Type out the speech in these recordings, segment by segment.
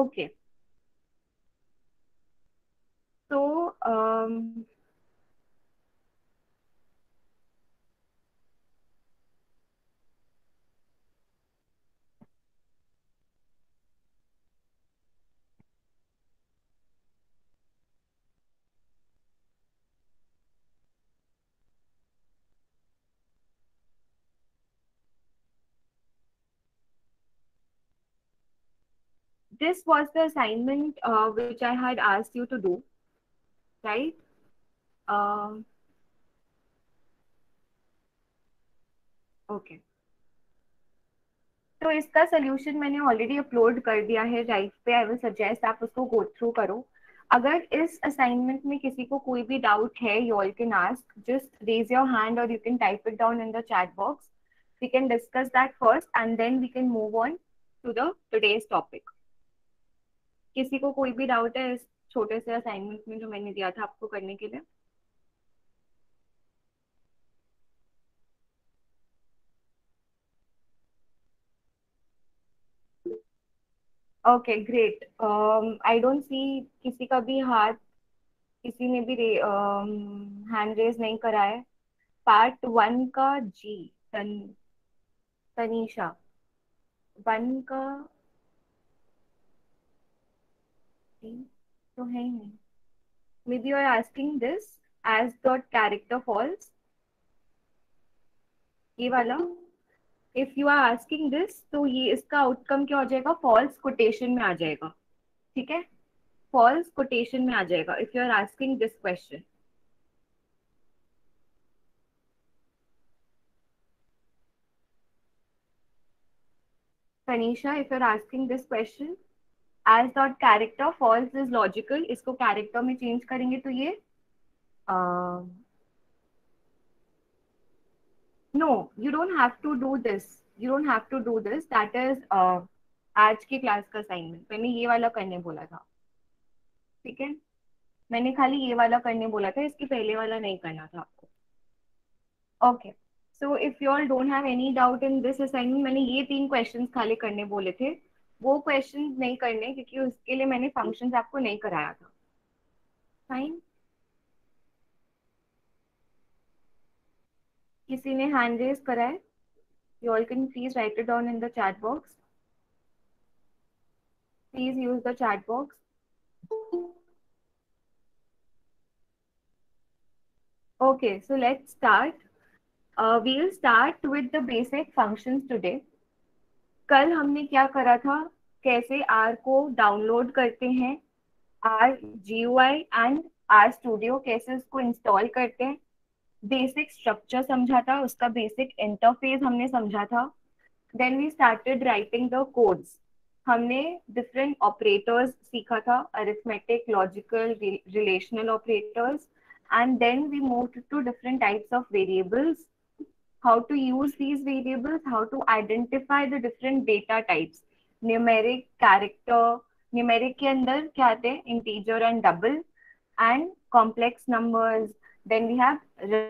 Okay, तो this was the assignment which I had asked you to do, right? Um, okay, तो इसका solution मैंने already upload कर दिया है राइट पे। आई विल सजेस्ट आप उसको गो थ्रू करो। अगर इस असाइनमेंट में किसी को कोई भी डाउट है, you all can ask, just raise your hand और you can type it down in the chat box. We can discuss that first and then we can move on to the today's topic. किसी को कोई भी doubt है इस छोटे से assignment में जो मैंने दिया था आपको करने के लिए? Okay great, I don't see किसी का भी हाथ, किसी ने भी हैंड रेज नहीं करा है। पार्ट वन का जी, तनीषा, वन का जी तो है ही नहीं। Maybe you are asking this as dot character false, ये वाला। If you are asking this तो ये इसका आउटकम क्या हो जाएगा? फॉल्स कोटेशन में आ जाएगा, ठीक है? फॉल्स कोटेशन में आ जाएगा if you are asking this question. Tanisha, if you are asking this question as dot character false is logical, इसको कैरेक्टर में चेंज करेंगे तो ये No, you don't have to do this. You don't have to do this. That is आज की class का assignment. मैंने ये वाला करने बोला था, ठीक है? मैंने खाली ये वाला करने बोला था, इसके पहले वाला नहीं करना था आपको। Okay, so if you all don't have any doubt in this assignment, मैंने ये तीन क्वेश्चंस खाली करने बोले थे, वो क्वेश्चंस नहीं करने क्योंकि उसके लिए मैंने फंक्शंस आपको नहीं कराया था। फाइन, किसी ने हैंड रेज करा है? You all can please write it down in the chat box. Please use the chat box. Okay, so let's start. We'll start with the basic functions today. कल हमने क्या करा था? कैसे R को डाउनलोड करते हैं, R GUI and R studio कैसे उसको इंस्टॉल करते हैं, बेसिक स्ट्रक्चर समझा था, उसका बेसिक इंटरफेस हमने समझा था। Then we started writing the codes. हमने डिफरेंट ऑपरेटर्स सीखा था, arithmetic, logical, relational operators, and then we moved to different types of variables, how to use these variables, how to identify the different data types, numeric, character, numeric के अंदर क्या आते हैं? integer and double, and complex numbers. Then we have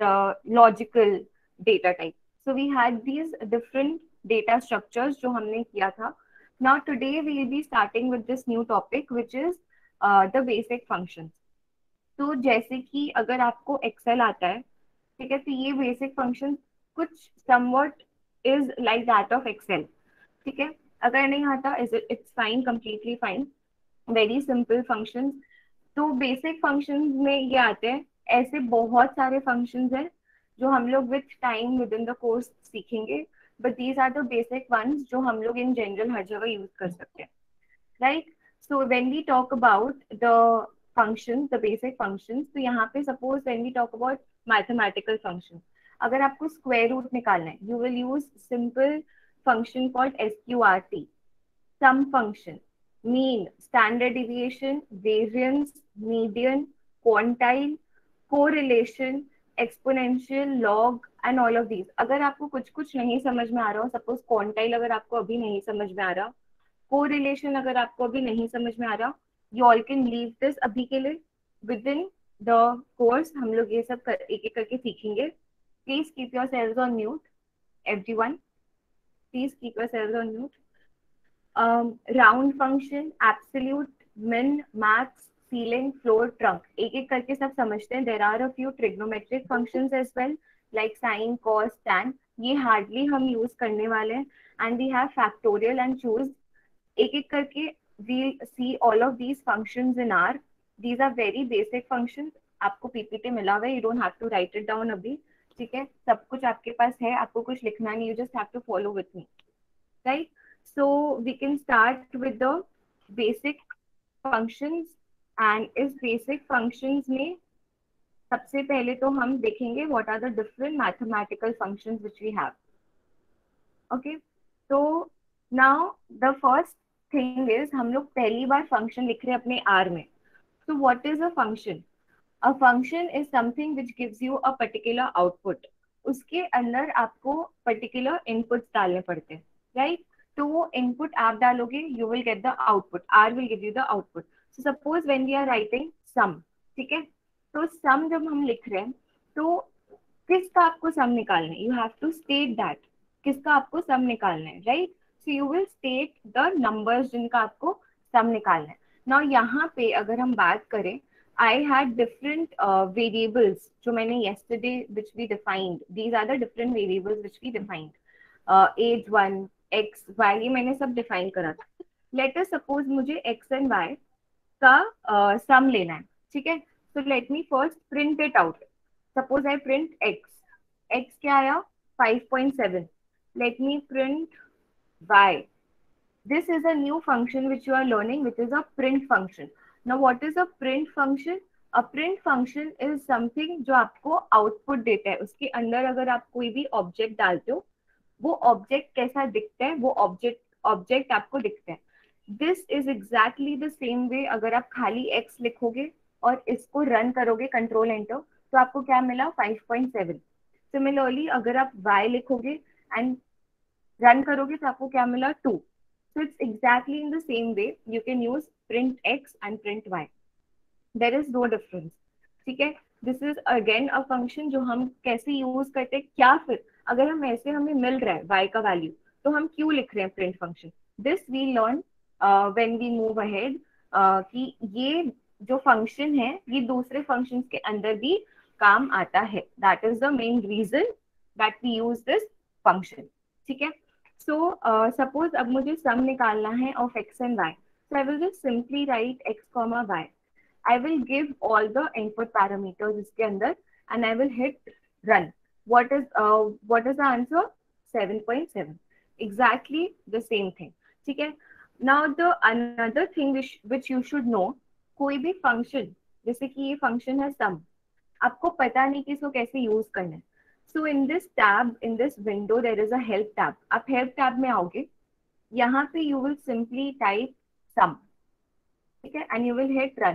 logical data type. So we had these different data structures जो हमने किया था. Now today we will be starting with this new topic which is the basic functions. तो जैसे कि अगर आपको Excel आता है, ठीक है, तो ये बेसिक फंक्शन कुछ somewhat is like that of excel, ठीक है? अगर नहीं आता it's fine, completely fine, very simple functions. तो बेसिक फंक्शंस में ये आते हैं। ऐसे बहुत सारे फंक्शंस हैं जो हम लोग with time with in the course सीखेंगे, but these are the basic ones जो हम लोग इन जनरल हर जगह यूज कर सकते हैं, right? So when we talk about the functions, the basic functions, तो यहाँ पे suppose when we talk about mathematical functions, अगर आपको square root निकालना है, you will use simple function called SQRT, sum function, mean, standard deviation, variance, median, quantile, correlation, exponential, log and all of these. अगर आपको कुछ कुछ नहीं समझ में आ रहा हो, suppose quantile अगर आपको अभी नहीं समझ में आ रहा, कोरिलेशन अगर आपको अभी नहीं समझ में आ रहा, you all can leave this अभी के लिए। विद इन द कोर्स हम लोग ये सब एक एक करके सीखेंगे। Please keep your cells on mute, everyone, please keep your cells on mute. Round function, absolute, min, max, ceiling, floor, trunc, एक एक करके सब समझते हैं. There are a few trigonometric functions as well, like sine, cos, tan. ये hardly हम use करने वाले हैं. And we have factorial and choose. एक एक करके we'll see all of these functions in R. These are very basic functions. आपको PPT मिला हुआ है, you don't have to write it down अभी. ठीक है, सब कुछ आपके पास है, आपको कुछ लिखना नहीं, you just have to follow with me, right? So we can start with the basic functions. and इस basic functions में सबसे पहले तो हम देखेंगे what are the different mathematical functions which we have. Okay, so now the first thing is हम लोग पहली बार फंक्शन लिख रहे हैं अपने आर में. So what is a function? A function is something which gives you a particular output. उसके अंदर आपको particular inputs डालने पड़ते हैं, right? तो वो input आप डालोगे, you will get the output. R will give you the output. So suppose when we are writing sum, ठीक है? तो sum जब हम लिख रहे हैं, तो किसका आपको sum निकालना है? You have to state that. किसका आपको sum निकालना है, right? So you will state the numbers जिनका आपको sum निकालना है. Now यहाँ पे अगर हम बात करें, I had different variables जो मैंने yesterday which we defined. These are the different variables which we defined. Age 1, x, y, ये मैंने सब define करा था. Let us suppose मुझे x and y का sum लेना है, ठीक है? So let me first print it out. Suppose I print x. x क्या आया? 5.7. Let me print y. This is a new function which you are learning, which is a print function. Now, what is a print function? A print function is something जो आपको output देता है. उसके अंदर अगर आप कोई भी object डालते हो, वो object कैसा दिखता है, वो object आपको दिखता है. This is exactly the same way. अगर आप खाली x लिखोगे और इसको run करोगे control enter, तो आपको क्या मिला? 5.7. Similarly, अगर आप y लिखोगे and run करोगे तो आपको क्या मिला? 2. So it's exactly in the same way. You can use print x and print y. There is no difference. ठीक है? This is again a function जो हम कैसे यूज करते हैं. क्या फिर अगर हम ऐसे हमें मिल रहा है y का वैल्यू, तो हम क्यों लिख रहे हैं print function? This we learn when we move ahead कि ये जो फंक्शन है ये दूसरे फंक्शंस के अंदर भी काम आता है. That is the main reason that we use this function. ठीक है? So suppose अब मुझे sum निकालना है of x and y. So I will just simply write x comma y. I will give all the input parameters इसके अंदर and I will hit run. What is the answer? 7.7. Exactly the same thing. ठीक है? Now the another thing which you should know, कोई भी function जैसे कि ये function है sum, आपको पता नहीं कि इसको कैसे use करना है. So in this tab, in this window, there is a help tab. आप help tab में आओगे, यहाँ पे you will simply type sum, ठीक है? And you will hit run.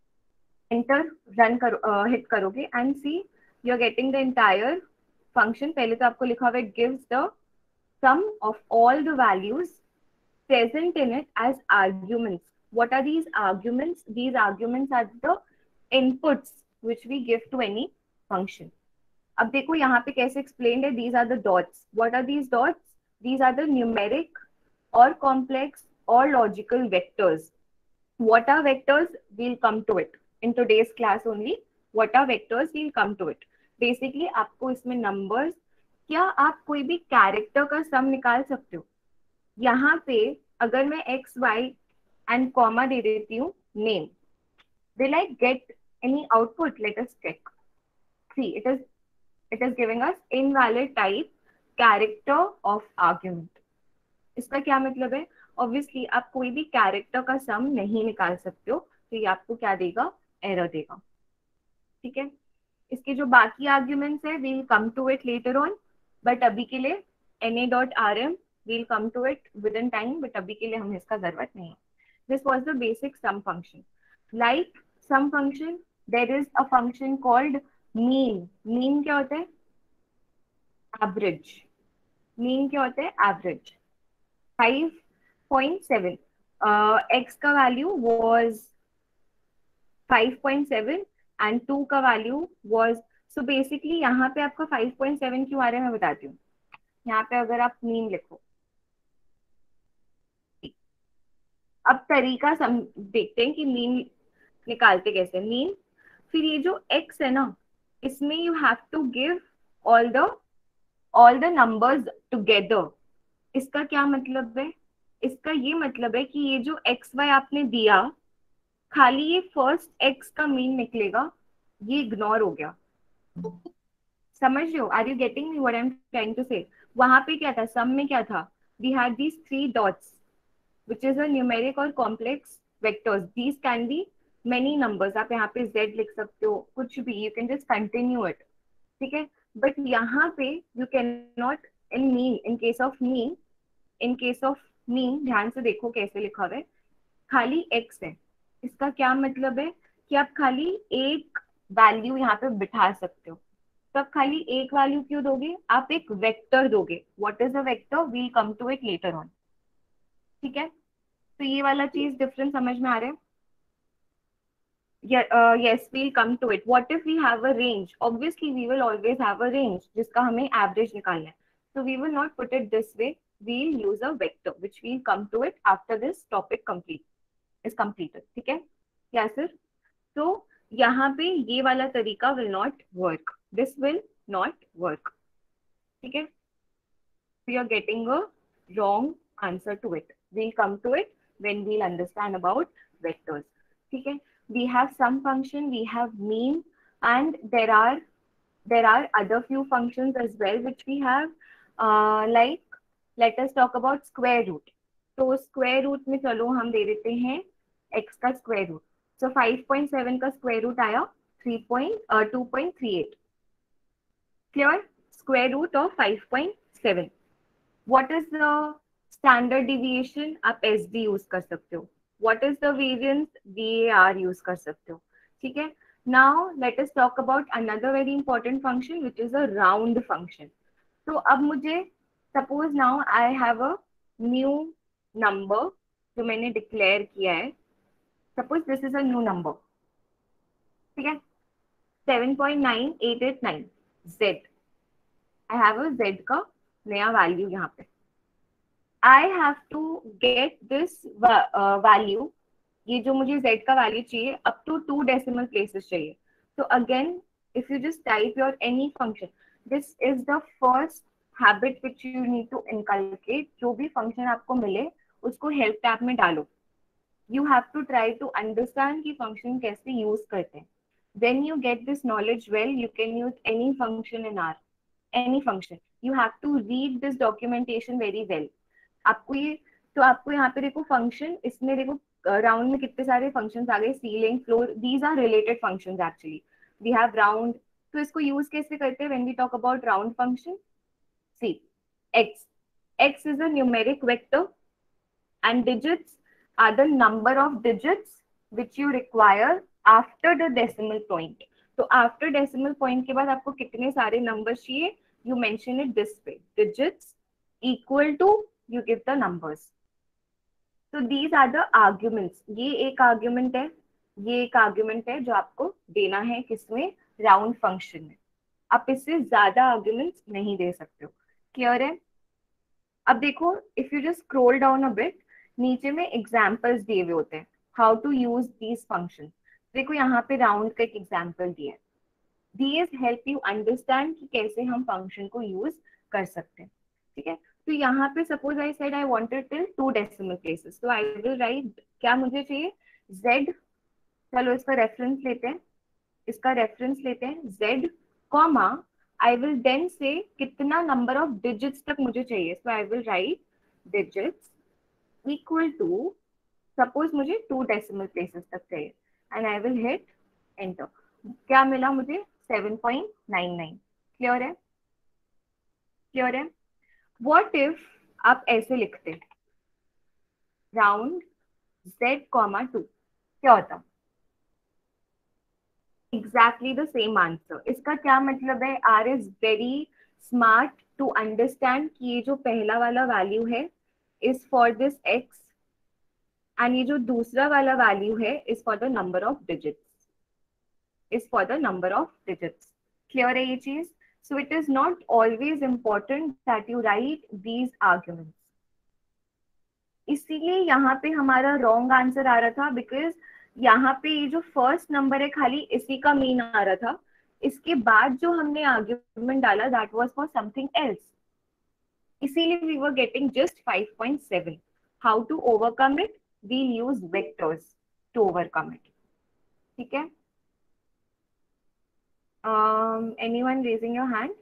Enter, run करो, hit करोगे and see you are getting the entire function. पहले तो आपको लिखा हुआ है gives the sum of all the values present in it as arguments. What are these arguments? These arguments are the inputs which we give to any function. अब देखो यहाँ पे कैसे explained है. These are the dots. What are these dots? These are the numeric or complex or logical vectors. What are vectors? We'll come to it in today's class only. What are vectors? We'll come to it. Basically आपको इसमें numbers, क्या आप कोई भी character का sum निकाल सकते हो? यहाँ पे अगर मैं x, y and comma दे देती हूँ name, will I get any output? Let us check. See, it is giving us invalid type character of argument. इसका क्या मतलब है? Obviously आप कोई भी character का sum नहीं निकाल सकते हो, तो ये आपको क्या देगा? Error देगा. ठीक है? इसके जो बाकी arguments है, we'll come to it later on, but अभी के लिए na.rm, we'll come to it within time, but अभी के लिए हमें इसका जरूरत नहीं है. This was the basic sum function. Like sum function, there is a function called mean. Mean क्या होता है? Average. Mean क्या होता है? Average. 5.7. X का value was 5.7 and 2 का value was, so basically यहाँ पे आपका 5.7 क्यों आ रहा है मैं बताती हूँ. यहाँ पे अगर आप mean लिखो, अब तरीका देखते हैं कि मीन निकालते कैसे। मीन, फिर ये जो x है ना, इसमें you have to give all the all the numbers together. इसका क्या मतलब है? इसका ये मतलब है कि ये जो एक्स वाई आपने दिया, खाली ये फर्स्ट एक्स का मीन निकलेगा, ये इग्नोर हो गया। समझ रहे हो? Are you getting me what I am trying to say? वहां पे क्या था, सम में क्या था, we had these three dots which is a numeric और complex vectors, these can be many numbers. आप यहाँ पे z लिख सकते हो, कुछ भी, you can just continue it, ठीक है। बट यहाँ पे you can not, in mean, in case of mean, in case of mean ध्यान से देखो कैसे लिखा हुआ है, खाली x है। इसका क्या मतलब है कि आप खाली एक वैल्यू यहाँ पे बिठा सकते हो। तो आप खाली एक वैल्यू क्यों दोगे, आप एक वेक्टर दोगे। What is a vector, we'll come to it later on, ठीक है। तो ये वाला चीज डिफरेंस समझ में आ रहा है? Yes, we'll come to it. What if we have a range? Obviously we will always have a range जिसका हमें average निकालना है, so we will not put it this way, we'll use a vector which we'll come to it after this topic complete is completed, ठीक है। या sir, तो यहाँ पे ये वाला तरीका will not work, this will not work, ठीक है। we are getting a wrong answer to it. We'll come to it when we'll understand about vectors. Okay, we have sum function, we have mean, and there are other few functions as well which we have. Like, let us talk about square root. तो square root में चलो हम दे देते हैं x का square root. So 5.7 का square root आया 2.38. Clear? Square root of 5.7. What is the standard deviation? आप SD यूज कर सकते हो. What is the variance? VAR use कर सकते हो. ठीक है. Now let us talk about another very important function which is a round function. तो अब मुझे suppose now I have a new number जो मैंने declare किया है. Suppose this is a new number. ठीक है. 7.9889 Z. I have a Z का नया value यहाँ पे. I have to get this value, ये जो मुझे z का वैल्यू चाहिए, up to 2 decimal places चाहिए. So again, if you just type your any function, this is the first habit which you need to inculcate. जो भी function आपको मिले उसको help tab में डालो. You have to try to understand कि function कैसे use करते हैं. When you get this knowledge well, you can use any function in R, any function. You have to read this documentation very well. आपको ये, तो आपको यहाँ पे देखो फंक्शन, इसमें देखो राउंड में कितने सारे फंक्शंस आ गए, ceiling, floor, these are related functions actually. We have round. तो इसको यूज कैसे करते हैं when we talk about round function? See, x, x is a numeric vector and digits are the number of digits which you require after the decimal point. तो after decimal point के बाद आपको कितने सारे numbers चाहिए, you mention it this way, digits equal to, you give the numbers. So these are the arguments. ये एक argument है, ये एक argument है जो आपको देना है किसमें, राउंड फंक्शन में. आप इससे ज्यादा आर्ग्यूमेंट्स नहीं दे सकते हो. क्लियर है? अब देखो, if you just scroll down a bit, नीचे में एग्जांपल्स दिए हुए होते हैं, how to use these functions. देखो यहाँ पे राउंड का एक एग्जांपल दिया है. दीज हेल्प यू अंडरस्टैंड कि कैसे हम फंक्शन को यूज कर सकते हैं. ठीक है. तो यहाँ पे suppose I said I wanted till 2 decimal places, तो आई विल राइट, क्या मुझे चाहिए, z. चलो इसका रेफरेंस लेते हैं, इसका रेफरेंस लेते हैं z, comma, I will then say कितना नंबर ऑफ डिजिट्स तक मुझे चाहिए. So I will write digits equal to, suppose मुझे 2 डेसिमल प्लेसेस तक चाहिए, and I will hit enter. क्या मिला मुझे, 7.99. क्लियर है? क्लियर है? व्हाट इफ आप ऐसे लिखते, राउंड z, 2, क्या होता? Exactly the same answer. इसका क्या मतलब है, R is very smart to understand कि ये जो पहला वाला वैल्यू है is for this x, and ये जो दूसरा वाला वैल्यू है is for the number of digits, is for the number of digits. Clear है ये चीज? So it is not always important that you write these arguments. इसीलिए यहाँ पे हमारा रॉन्ग आंसर आ रहा था, बिकॉज यहाँ पे ये जो फर्स्ट नंबर है खाली इसी का मीन आ रहा था, इसके बाद जो हमने आर्ग्यूमेंट डाला that was for something else, इसीलिए we were getting just 5.7. How to overcome it? We'll use vectors to overcome it. ठीक है. Anyone raising your hand?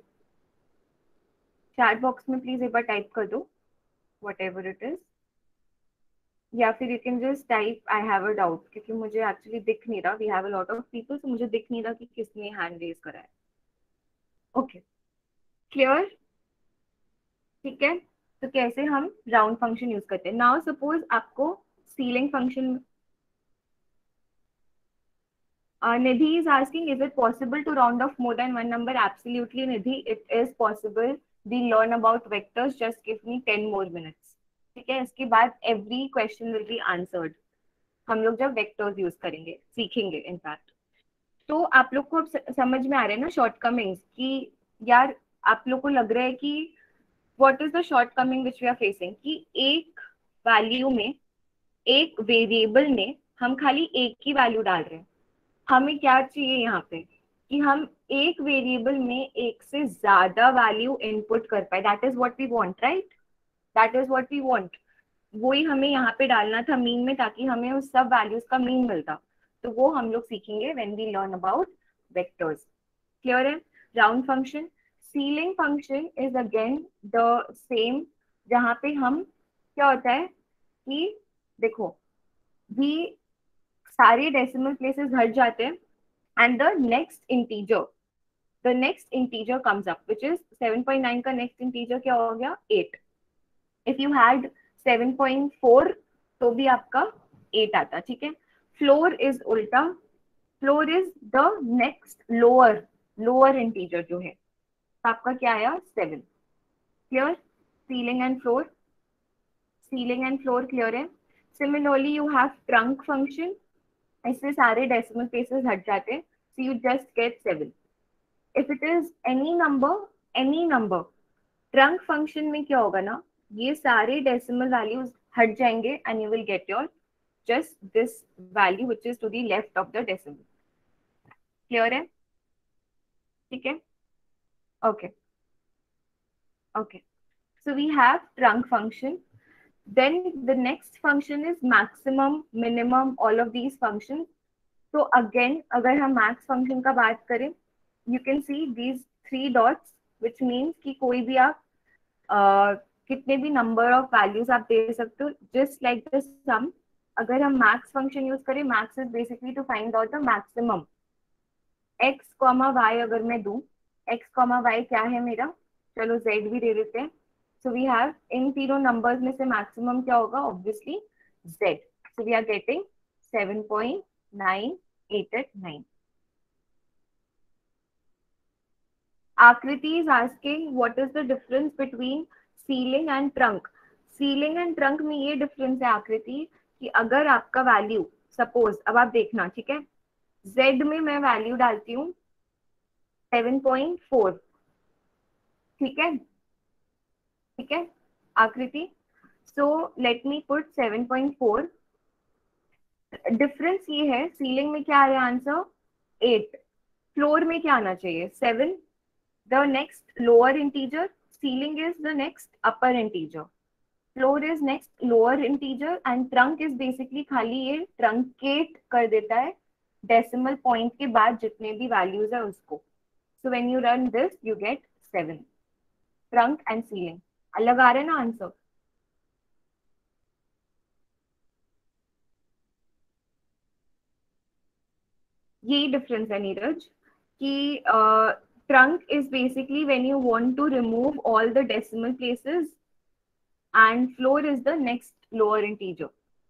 Chat box में प्लीज एक बार टाइप कर दो whatever it is, या फिर you can just type I have a doubt, क्योंकि मुझे एक्चुअली दिख नहीं रहा, we have a lot of people, तो मुझे दिख नहीं रहा कि किसने हैंड रेज करा है. Okay, clear? ठीक है. तो कैसे हम राउंड फंक्शन यूज करते हैं? नाउ सपोज आपको ceiling function, Nidhi is asking, is it possible to round off more than one number? Absolutely, Nidhi, it is possible. We learn about vectors. Just give me 10 more minutes. ठीक है. इसके बाद every question will be answered. हम लोग जब vectors use करेंगे, सीखेंगे in fact. तो आप लोग को अब समझ में आ रहा है ना शॉर्टकमिंग्स कि यार आप लोग को लग रहा है कि what is the shortcoming which we are facing, कि एक वैल्यू में, एक वेरिएबल में हम खाली एक ही वैल्यू डाल रहे हैं. हमें क्या चाहिए यहाँ पे कि हम एक वेरिएबल में एक से ज्यादा वैल्यू इनपुट कर पाए. That is what we want, right? That is what we want. वही हमें यहाँ पे डालना था मीन में, ताकि हमें उस सब वैल्यूज का मीन मिलता. तो वो हम लोग सीखेंगे when we learn about vectors. Clear है? Round function. Ceiling function is again the same, जहाँ पे हम, क्या होता है कि देखो, वी सारे डेसिमल प्लेसेस हट जाते हैं and the next integer comes up, which is 7.9 का नेक्स्ट इंटीजर क्या हो गया? 8. इफ यू हैड 7.4 तो भी आपका 8 आता. ठीक है. फ्लोर इज उल्टा. Floor is the next lower integer जो है, तो आपका क्या आया? 7. Clear? Ceiling and floor. Ceiling and floor clear है. Similarly you have trunc function. इससे सारे डेसिमल प्लेसेस हट जाते हैं, so you just get 7. If it is any number, trunc function में क्या होगा ना, ये सारे डेसिमल वैल्यूज हट जाएंगे and you will get your just this value which is to the left of the decimal. Clear है? ठीक है. Okay. Okay, so we have trunk function. Then the next function is maximum, minimum, all of these functions. तो again अगर हम max function का बात करें, you can see these 3 dots, which means कि कोई भी आप कितने भी नंबर ऑफ वैल्यूज आप दे सकते हो, जस्ट लाइक द सम. अगर हम मैक्स फंक्शन यूज करें, max is basically to find out the maximum. X comma y अगर मैं दूं, एक्स कॉमा वाई क्या है मेरा, चलो जेड भी दे देते हैं. सो वी हैव इन तीनों नंबर्स में से मैक्सिमम क्या होगा? Obviously z. So we are getting 7.989. Akriti is asking what is the difference between ceiling and trunk. Ceiling and trunc में ये डिफरेंस है आकृति कि अगर आपका वैल्यू, सपोज अब आप देखना, ठीक है, z में मैं वैल्यू डालती हूँ 7.4. ठीक है. ठीक है Akriti. So let me put 7.4. Difference ये है, सीलिंग में क्या आया आंसर? 8. फ्लोर में क्या आना चाहिए? 7. The next lower integer, ceiling is the next upper integer, floor is next lower integer, and trunk is basically खाली ये truncate कर देता है decimal point के बाद जितने भी values है उसको. So when you run this, you get 7. Trunk and ceiling अलग आ रहे हैं ना आंसर? यही डिफरेंस है नीरज, कि trunk is basically when you want to remove all the decimal places and floor is the next lower integer.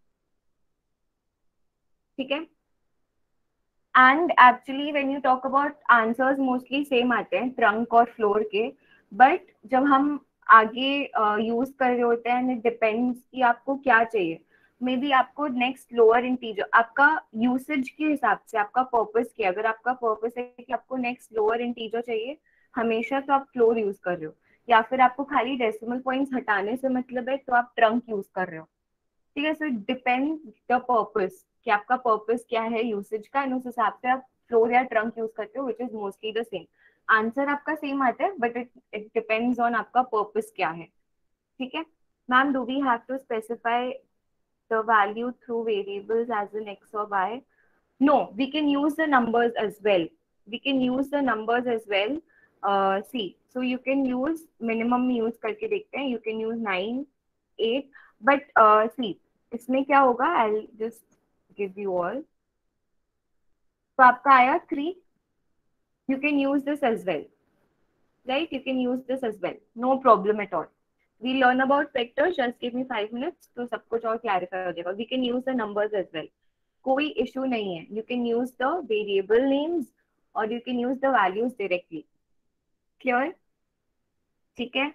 ठीक है. And actually when you talk about answers mostly same आते हैं ट्रंक और floor के, but जब हम आगे use कर रहे होते हैं, इट डिपेंड्स कि आपको क्या चाहिए. मे बी आपको नेक्स्ट लोअर इंटीजर, आपका यूसेज के हिसाब से, आपका पर्पस क्या, अगर आपका पर्पस है कि आपको नेक्स्ट लोअर इंटीजर चाहिए हमेशा, तो आप फ्लोर यूज कर रहे हो, या फिर आपको खाली डेसिमल पॉइंट्स हटाने से मतलब है तो आप ट्रंक यूज कर रहे हो. ठीक है. So it depends the purpose कि आपका पर्पस क्या है यूसेज का, एंड उस हिसाब से आप फ्लोर या ट्रंक यूज करते हो, which is mostly the same. Answer आपका सेम आता है, but it it depends on आपका पर्पस क्या है. ठीक है. Ma'am, do we have to specify the value through variables as in x or y? No, we can use the numbers as well. We can use the numbers as well. See, so you can use minimum use करके देखते हैं. You can use 9, 8, but see, इसमें क्या होगा? I'll just give you all. तो आपका आया 3. You can use this as well, right? You can use this as well. No problem at all. We learn about vectors. Just give me 5 minutes. तो सब कुछ और clarify हो जाएगा. We can use the numbers as well. कोई issue नहीं है. You can use the variable names or you can use the values directly. Clear? ठीक है.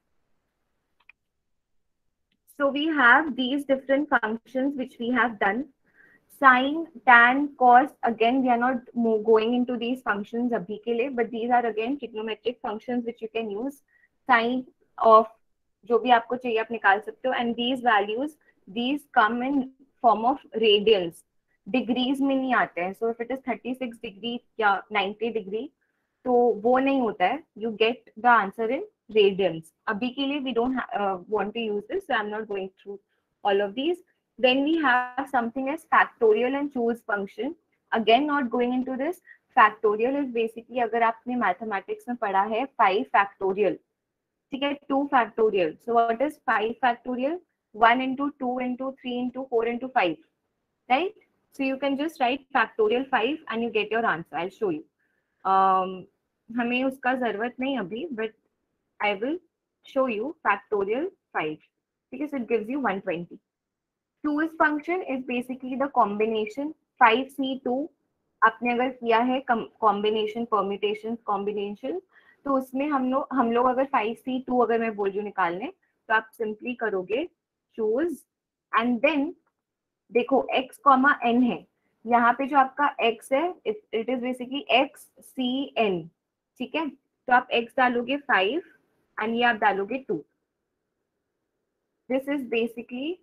So we have these different functions which we have done. Sine, tan, cos. Again, we are not going into these functions abhi ke liye, but these are again trigonometric functions which you can use. Sine of जो भी आपको चाहिए आप निकाल सकते हो. And these values, these come in form of radians. Degrees में नहीं आते हैं. So if it is 36 degree या 90 डिग्री तो वो नहीं होता है. You get the answer in radians. अभी के लिए we don't want to use this, so I am not going through all of these. Then we have something as factorial and choose function. Again not going into this. Factorial is basically, अगर आपने mathematics में पढ़ा है 5 factorial, ठीक है, 2 factorial. So what is 5 factorial? 1 into 2 into 3 into 4 into 5, right? So you can just write factorial 5 and you get your answer. I'll show you. हमें उसका जरूरत नहीं अभी, but I will show you factorial 5 because it gives you 120. Choose function is basically the combination 5C2. आपने अगर किया है combination permutation combination, तो उसमें हम लोग अगर 5C2 अगर मैं बोल रही हूँ निकालने, तो आप सिंपली करोगे choose and then देखो x कॉमा n है. यहाँ पे जो आपका x है it is basically x c n. ठीक है. तो आप x डालोगे 5 एंड ये आप डालोगे 2. This is basically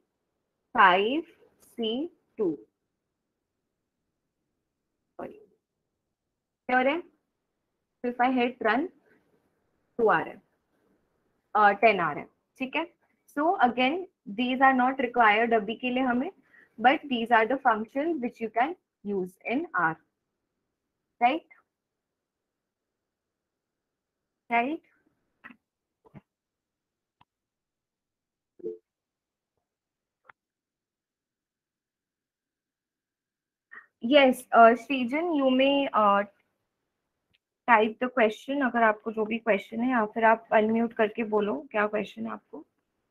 5C2. Sorry, clear है? तो इफ आई हिट रन 2 आ रहा है, 10 आ रहा है. ठीक है. So again these are not required अभी के लिए हमें, but these are the functions which you can use in R, right? Right? Yes, Srijan, you may type the question अगर आपको जो भी question है, या फिर आप unmute करके बोलो क्या question है आपको.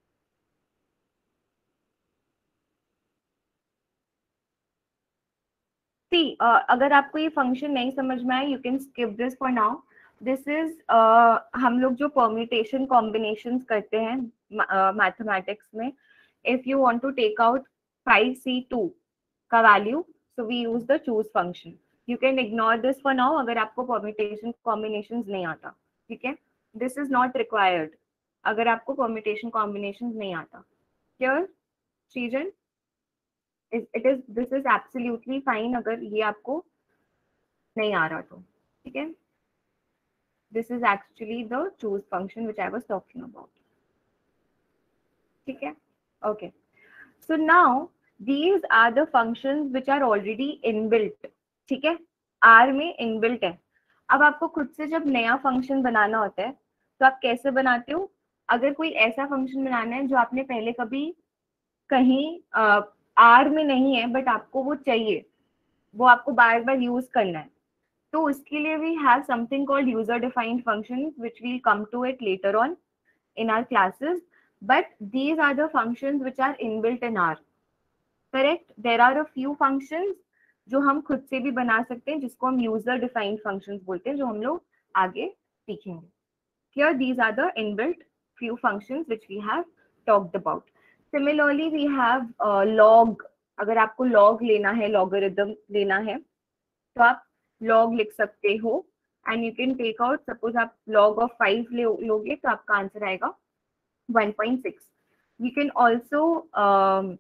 See, अगर आपको ये फंक्शन नहीं समझ में आए, you can skip this for now. This is हम लोग जो परम्यूटेशन कॉम्बिनेशन करते हैं मैथमेटिक्स में, if you want to take out 5C2 का value, so we use the choose function. You can ignore this for now अगर आपको permutation combination नहीं आता. ठीक है. दिस इज नॉट रिक्वायर्ड अगर आपको परम्यूटेशन कॉम्बिनेशन नहीं आता. Clear Srijan? It is this is absolutely fine अगर ये आपको नहीं आ रहा तो. ठीक है. This is actually the choose function which I was talking about. ठीक है. Okay. So now these are the functions which are already inbuilt. ठीक है. R में inbuilt है. अब आपको खुद से जब नया फंक्शन बनाना होता है तो आप कैसे बनाते हो? अगर कोई ऐसा फंक्शन बनाना है जो आपने पहले कभी कहीं R में नहीं है बट आपको वो चाहिए, वो आपको बार बार यूज करना है, तो उसके लिए we have something called user defined functions which we will come to it later on in our classes, but these are the functions which are inbuilt in R. Correct? There are a few functions जो हम खुद से भी बना सकते हैं जिसको हम यूजर डिफाइंड फंक्शंस बोलते हैं, जो हम लोग आगे सीखेंगे. Here these are the inbuilt few functions which we have talked about. Similarly we have log. अगर आपको log लेना है, logarithm लेना है, तो आप log लिख सकते हो and you can take out, suppose आप log of 5 लोगे तो आपका आंसर आएगा 1.6. You can also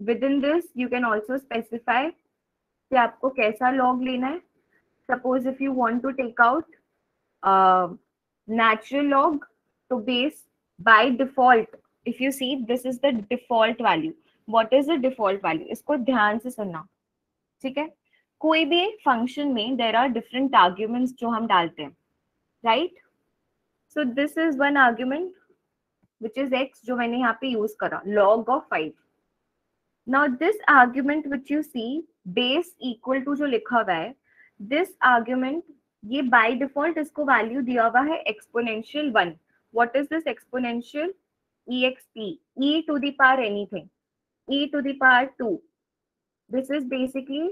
within this you can also specify कि आपको कैसा लॉग लेना है. Suppose if you want to take out natural log, to base by default, if you see this is the default value. What is the default value? इसको ध्यान से सुनना. ठीक है. कोई भी एक फंक्शन में देर आर डिफरेंट आर्ग्यूमेंट्स जो हम डालते हैं, right. So this is one argument which is x जो मैंने यहाँ पे यूज करा, log of 5. Now this argument which you see base equal to जो लिखा हुआ है, दिस आर्ग्यूमेंट ये बाय डिफॉल्ट इसको वैल्यू दिया हुआ है exponential 1. What is this exponential? exp, e to the power anything, e to the power 2. this is basically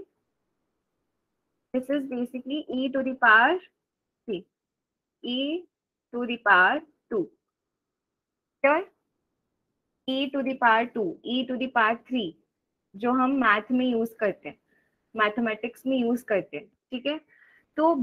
e to the power 3, e to the power 2. Clear? e to the power 2, e to the power 3 जो हम math में use करते हैं, mathematics में use करते हैं. ठीक है. तो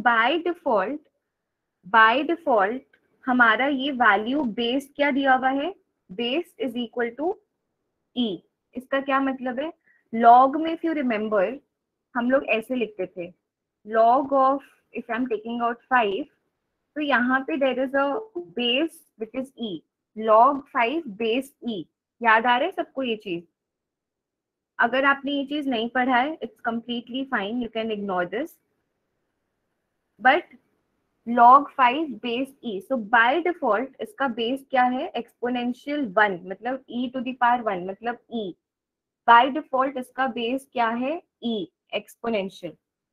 बाय डिफॉल्ट हमारा ये वैल्यू बेस क्या दिया हुआ है? Base is equal to e. इसका क्या मतलब है? लॉग में इफ यू रिमेम्बर हम लोग ऐसे लिखते थे, log of, if I'm taking out 5, तो यहाँ पे there is a base which is e, log 5 base e. याद आ रहा है सबको ये चीज? अगर आपने ये चीज नहीं पढ़ा है, it's completely fine, you can ignore this. But log 5 base e, so by default इसका base क्या है? exponential 1, मतलब e to the power 1, मतलब e. by default इसका base क्या है? e, exponential.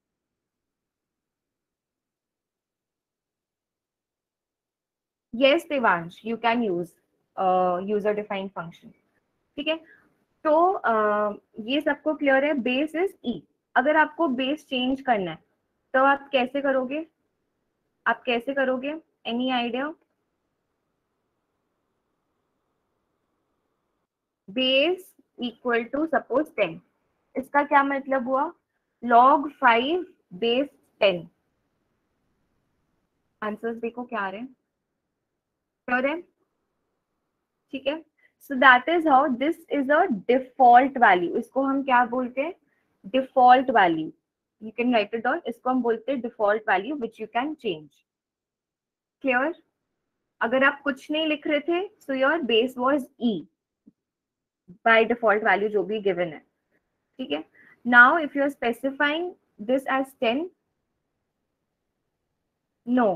Yes, Devansh, you can use user defined function. ठीक है. तो ये सबको क्लियर है. Base is e. अगर आपको बेस चेंज करना है तो आप कैसे करोगे? Any idea? Base equal to suppose 10. इसका क्या मतलब हुआ? log 5 base 10. आंसर्स देखो क्या आ रहे हैं. क्लियर है? ठीक है. So that is how this is a default value. इसको हम क्या बोलते हैं? Default value. You can write it down. इसको हम बोलते हैं default value which you can change. Clear? अगर आप कुछ नहीं लिख रहे थे so your base was e by default value जो भी गिवन है. ठीक है. Now if you are specifying this as 10, no.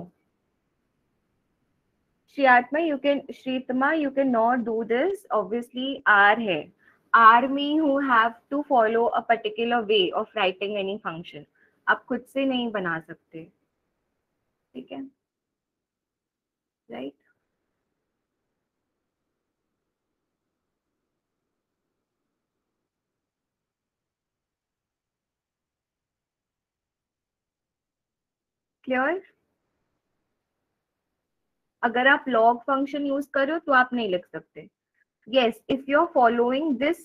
Shritama, you cannot do this. Obviously, R है. R me who have to follow a particular way of writing any function. आप खुद से नहीं बना सकते. ठीक है. Right? Clear? अगर आप log function यूज करो तो आप नहीं लिख सकते. Yes, if you are following this,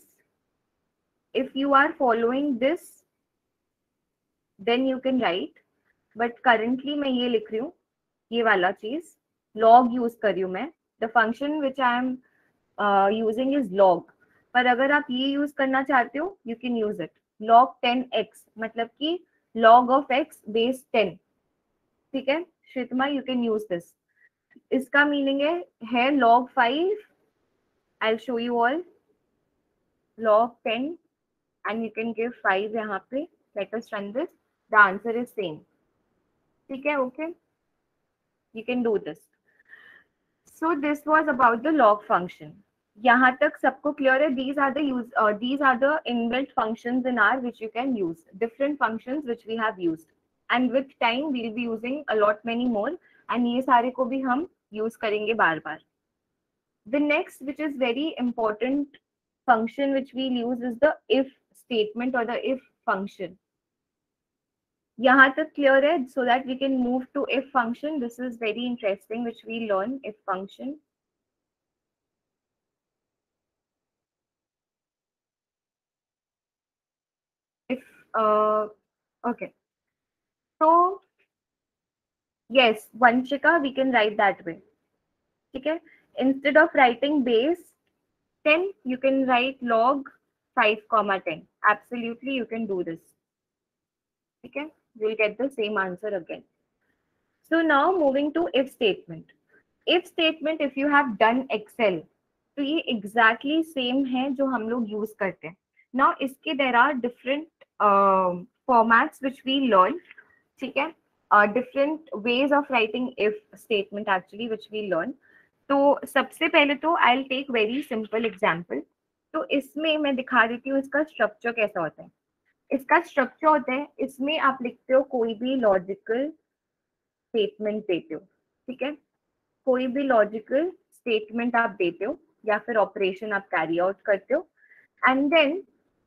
then you can write. But currently मैं ये लिख रही हूँ, ये वाला चीज log यूज कर रही हूँ मैं. The function which I am using is log. पर अगर आप ये यूज करना चाहते हो, you can use it. log 10x मतलब कि log of x base 10. ठीक है. Shritama, you can use this. इसका मीनिंग है log 5. I'll show you all. log 10 and you can give 5 यहाँ पे. Let us run this. The answer is same. ठीक है. Okay. You can do this. So this was about the log function. यहाँ तक सबको clear है? These are the inbuilt functions in R which you can use. Different functions which we have used. And with time we'll be using a lot many more. And ये सारे को भी हम use करेंगे बार बार. The next, which is very important function which we'll use, is the if statement or the if function. यहाँ तक clear है? So that we can move to if function. This is very interesting which we learn, if function. If okay, so yes, Vanshika, we can write that way. ठीक है. Instead of writing base 10, you can write log 5, 10. Absolutely, you can do this. Okay, you'll get the same answer again. So now moving to if statement. If statement, if you have done Excel, तो ये exactly same है जो हम लोग use करते हैं. Now इसके there are different formats which we learn. ठीक है, different ways of writing if statement actually which we learn. तो सबसे पहले तो I'll take very simple example. तो इसमें मैं दिखा देती हूँ इसका स्ट्रक्चर कैसा होता है. इसका स्ट्रक्चर होता है, इसमें आप लिखते हो कोई भी लॉजिकल स्टेटमेंट देते हो. ठीक है, कोई भी लॉजिकल स्टेटमेंट आप देते हो या फिर ऑपरेशन आप कैरी आउट करते हो, and then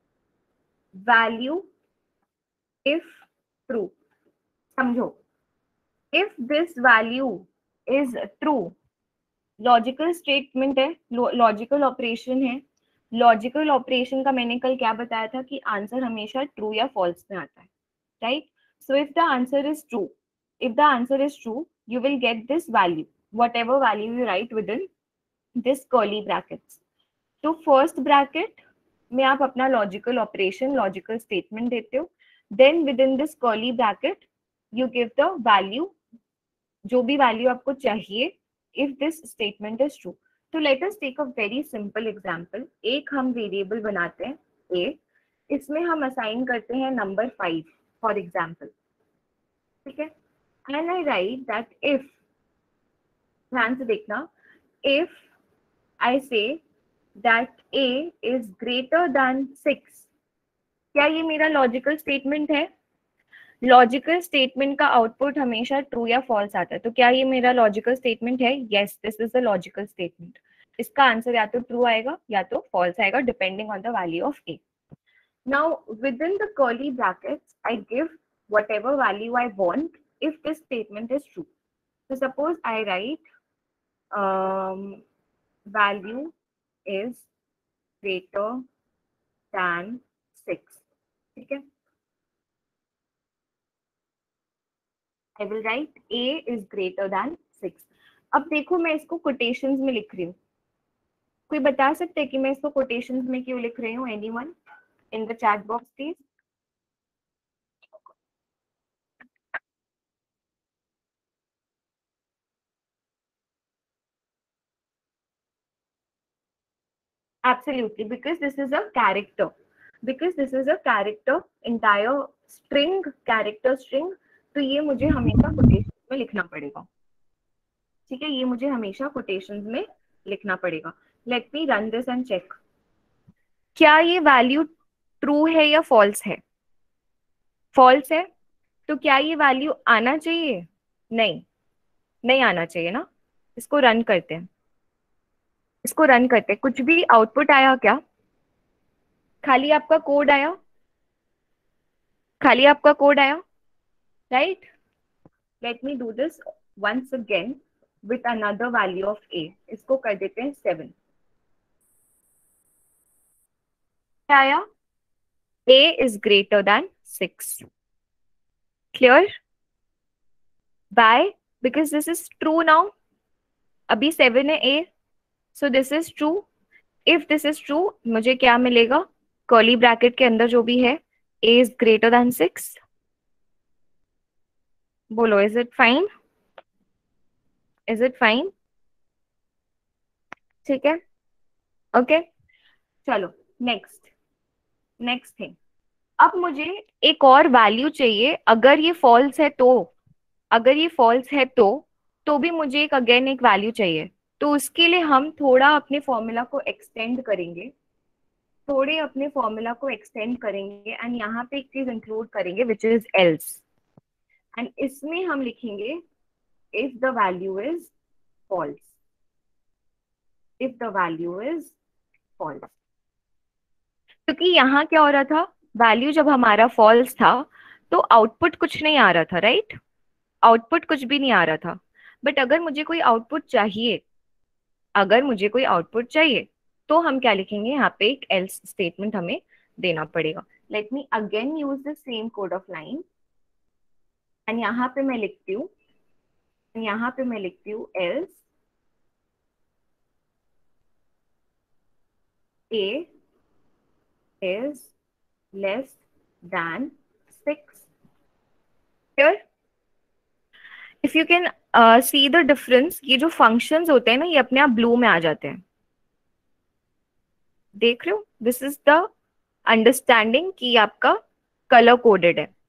value if true. समझो, if this value is true, logical statement है, लॉजिकल ऑपरेशन है. लॉजिकल ऑपरेशन का मैंने कल क्या बताया था कि आंसर हमेशा ट्रू या फॉल्स में आता है, right. So if the answer is true, if the answer is true, you will get this value, whatever value you write within this curly brackets. तो फर्स्ट ब्रैकेट में आप अपना लॉजिकल ऑपरेशन, लॉजिकल स्टेटमेंट देते हो. Then within this curly bracket you give the value, जो भी value आपको चाहिए if this statement is true. तो let us take a very simple example. एक हम वेरिएबल बनाते हैं a, इसमें हम असाइन करते हैं नंबर 5 फॉर एग्जांपल. ठीक है, and I write that if, ध्यान से देखना, if I say that a is greater than 6, क्या ये मेरा लॉजिकल स्टेटमेंट है? लॉजिकल स्टेटमेंट का आउटपुट हमेशा ट्रू या फॉल्स आता है. तो क्या ये मेरा लॉजिकल स्टेटमेंट है? Yes, this is a logical statement. इसका आंसर या तो ट्रू आएगा या तो फॉल्स आएगा, depending on the value of a. Now with in the curly brackets I give whatever value I want if this statement is true. So suppose I write value is greater than 6. ठीक है, I will write a is greater than 6. अब देखो मैं इसको quotations में लिख रही हूँ. कोई बता सकते हैं कि मैं इसको quotations में क्यों लिख रही हूँ? Anyone in the chat box please. Absolutely, because this is a character. Because this is a character, entire string, character string. तो ये मुझे हमेशा quotations में लिखना पड़ेगा. ठीक है, ये मुझे हमेशा quotations में लिखना पड़ेगा. Let me run this and check. क्या ये वैल्यू ट्रू है या फॉल्स है? फॉल्स है. तो क्या ये वैल्यू आना चाहिए? नहीं, नहीं आना चाहिए ना. इसको रन करते हैं, इसको रन करते हैं. कुछ भी आउटपुट आया क्या? खाली आपका कोड आया, खाली आपका कोड आया, right. Let me do this once again with another value of a. इसको कर देते हैं 7. क्या आया? a is greater than 6. Clear? Why? Because this is true now. अभी 7 है a, so this is true. If this is true, मुझे क्या मिलेगा? कर्ली ब्रैकेट के अंदर जो भी है, a is greater than 6. बोलो, is it fine? Is it fine? ठीक है, ओके. चलो नेक्स्ट, नेक्स्ट थिंग. अब मुझे एक और वैल्यू चाहिए. अगर ये फॉल्स है तो, अगर ये फॉल्स है तो भी मुझे एक अगेन एक वैल्यू चाहिए. तो उसके लिए हम थोड़ा अपने फॉर्मूला को एक्सटेंड करेंगे, थोड़े अपने फॉर्मूला को एक्सटेंड करेंगे एंड यहाँ पे एक चीज इंक्लूड करेंगे विच इज एल्स. एंड इसमें हम लिखेंगे if the value is false. If the value is false, क्योंकि यहाँ क्या हो रहा था, वैल्यू जब हमारा फॉल्स था तो आउटपुट कुछ नहीं आ रहा था, राइट. आउटपुट कुछ भी नहीं आ रहा था. बट अगर मुझे कोई आउटपुट चाहिए, अगर मुझे कोई आउटपुट चाहिए तो हम क्या लिखेंगे? यहाँ पे एक एल्स स्टेटमेंट हमें देना पड़ेगा. Let me again use the same code of line. And यहाँ पे मैं लिखती हूँ, यहाँ पे मैं लिखती हूँ else a is less than 6. Here, if you can see the difference, ये जो functions होते हैं ना, ये अपने आप blue में आ जाते हैं. देख रहे हो? This is the understanding कि आपका color coded है.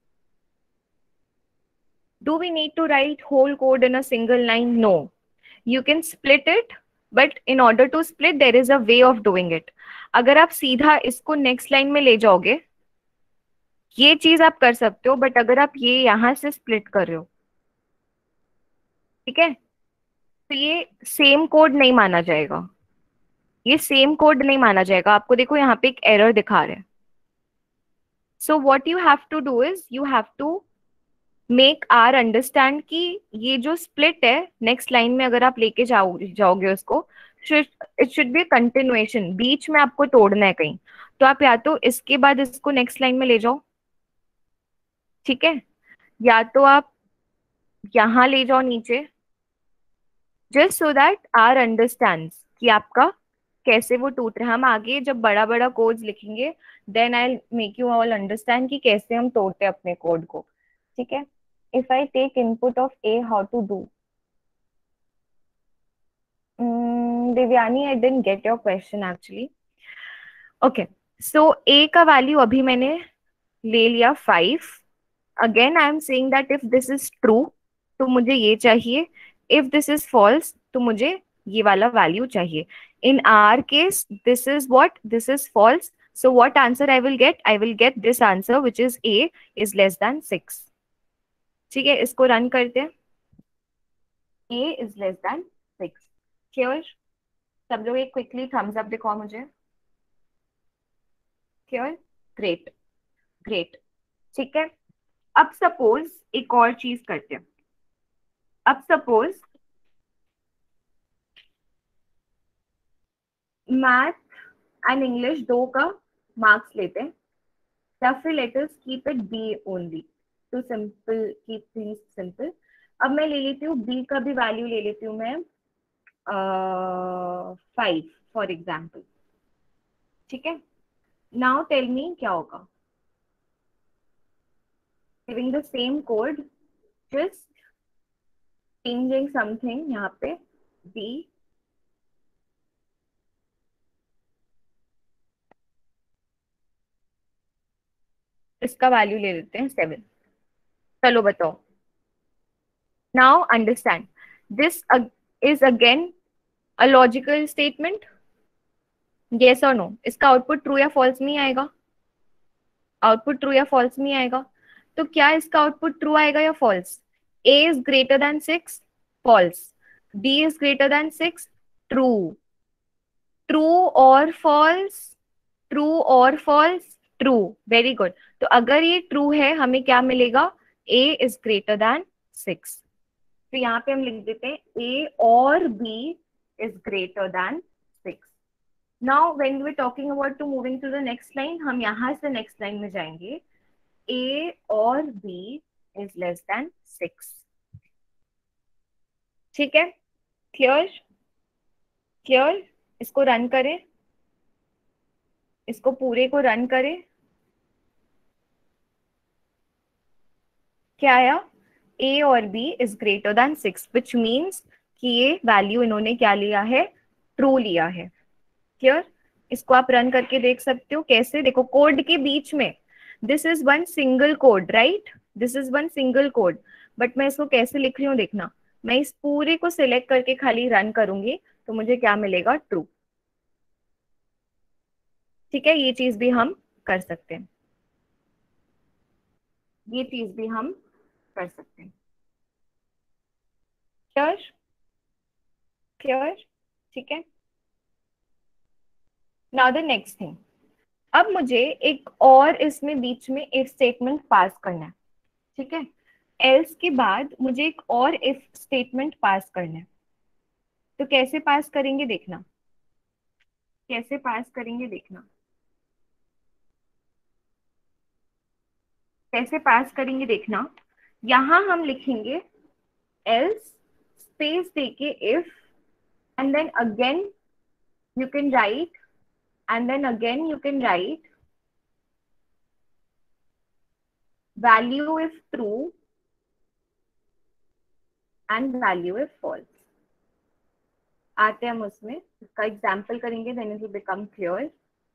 Do we need to write whole code in a single line? No. You can split it, but in order to split, there is a way of doing it. अगर आप सीधा इसको next line में ले जाओगे, ये चीज आप कर सकते हो, बट अगर आप ये यहां से स्प्लिट कर रहे हो, ठीक है, तो ये सेम कोड नहीं माना जाएगा. ये सेम कोड नहीं माना जाएगा. आपको देखो यहाँ पे एक एरर दिखा रहे हैं. So what you have to do is you have to make R understand कि ये जो स्प्लिट है नेक्स्ट लाइन में अगर आप लेके जाओगे उसको, इट शुड बी कंटिन्यूएशन. बीच में आपको तोड़ना है कहीं, तो आप या तो इसके बाद इसको नेक्स्ट लाइन में ले जाओ, ठीक है, या तो आप यहां ले जाओ नीचे, just so that R understand कि आपका कैसे वो टूट रहा है. हम आगे जब बड़ा बड़ा कोड्स लिखेंगे, then I make you all understand कि कैसे हम तोड़ते हैं अपने कोड को, ठीक है. If I take input of a, how to do? Divyani, I didn't get your question actually. Okay, so a का वैल्यू अभी मैंने ले लिया 5. Again I am saying that if this is true तो मुझे ये चाहिए, इफ दिस इज फॉल्स तो मुझे ये वाला वैल्यू चाहिए. In our case this is what, this is false. So what answer I will get? I will get this answer which is A is less than 6. ठीक है, इसको run करते हैं. A is less than 6. Clear? सब लोग एक quickly Thums up दिखाओ मुझे. Clear? Great, great. ठीक है, अब सपोज एक और चीज करते हैं. अब सपोज मैथ एंड इंग्लिश दो का मार्क्स लेते हैं, या फिर let us keep it be only too simple, keep things simple. अब मैं ले लेती हूँ बी का भी वैल्यू ले लेती हूँ मैं 5 फॉर एग्जाम्पल, ठीक है. नाउ टेल मी क्या होगा. Giving the same code, just changing something यहाँ पे. बी इसका वैल्यू ले लेते हैं 7. चलो बताओ. Now understand, this is again a logical statement. Yes और नो? इसका आउटपुट ट्रू या फॉल्स में आएगा. आउटपुट ट्रू या फॉल्स में आएगा. तो क्या इसका आउटपुट ट्रू आएगा या false? A is greater than 6, false. B is greater than 6, true. True और फॉल्स, ट्रू और फॉल्स, ट्रू. Very good. तो अगर ये ट्रू है हमें क्या मिलेगा? A is greater than 6. तो यहाँ पे हम लिख देते हैं A और B is greater than 6. Now when we talking about to moving to the next line, हम यहाँ से नेक्स्ट लाइन में जाएंगे. A और B इज लेस देन 6. ठीक है, क्लियर? क्लियर? इसको रन करें, इसको पूरे को रन करें. क्या आया? A और B is greater than 6, which means कि ये वैल्यू इन्होंने क्या लिया है? ट्रू लिया है. क्लियर? इसको आप रन करके देख सकते हो. कैसे? देखो, कोड के बीच में this is one single code, right? This is one single code, but मैं इसको कैसे लिख रही हूँ देखना. मैं इस पूरे को सिलेक्ट करके खाली रन करूंगी तो मुझे क्या मिलेगा? ट्रू. ठीक है, ये चीज भी हम कर सकते हैं. ये चीज भी हम कर सकते हैं. क्लियर? क्लियर? ठीक है. Now the next thing. अब मुझे एक और इसमें बीच में इफ स्टेटमेंट पास करना है, ठीक है. एल्स के बाद मुझे एक और इफ स्टेटमेंट पास करना है. तो कैसे पास करेंगे देखना. कैसे पास करेंगे देखना. कैसे पास करेंगे देखना. यहां हम लिखेंगे एल्स स्पेस देके if, and then again you can write, and then again you can write value if true and value if false. आते हैं हम उसमें, इसका एग्जाम्पल करेंगे, then it will become clear.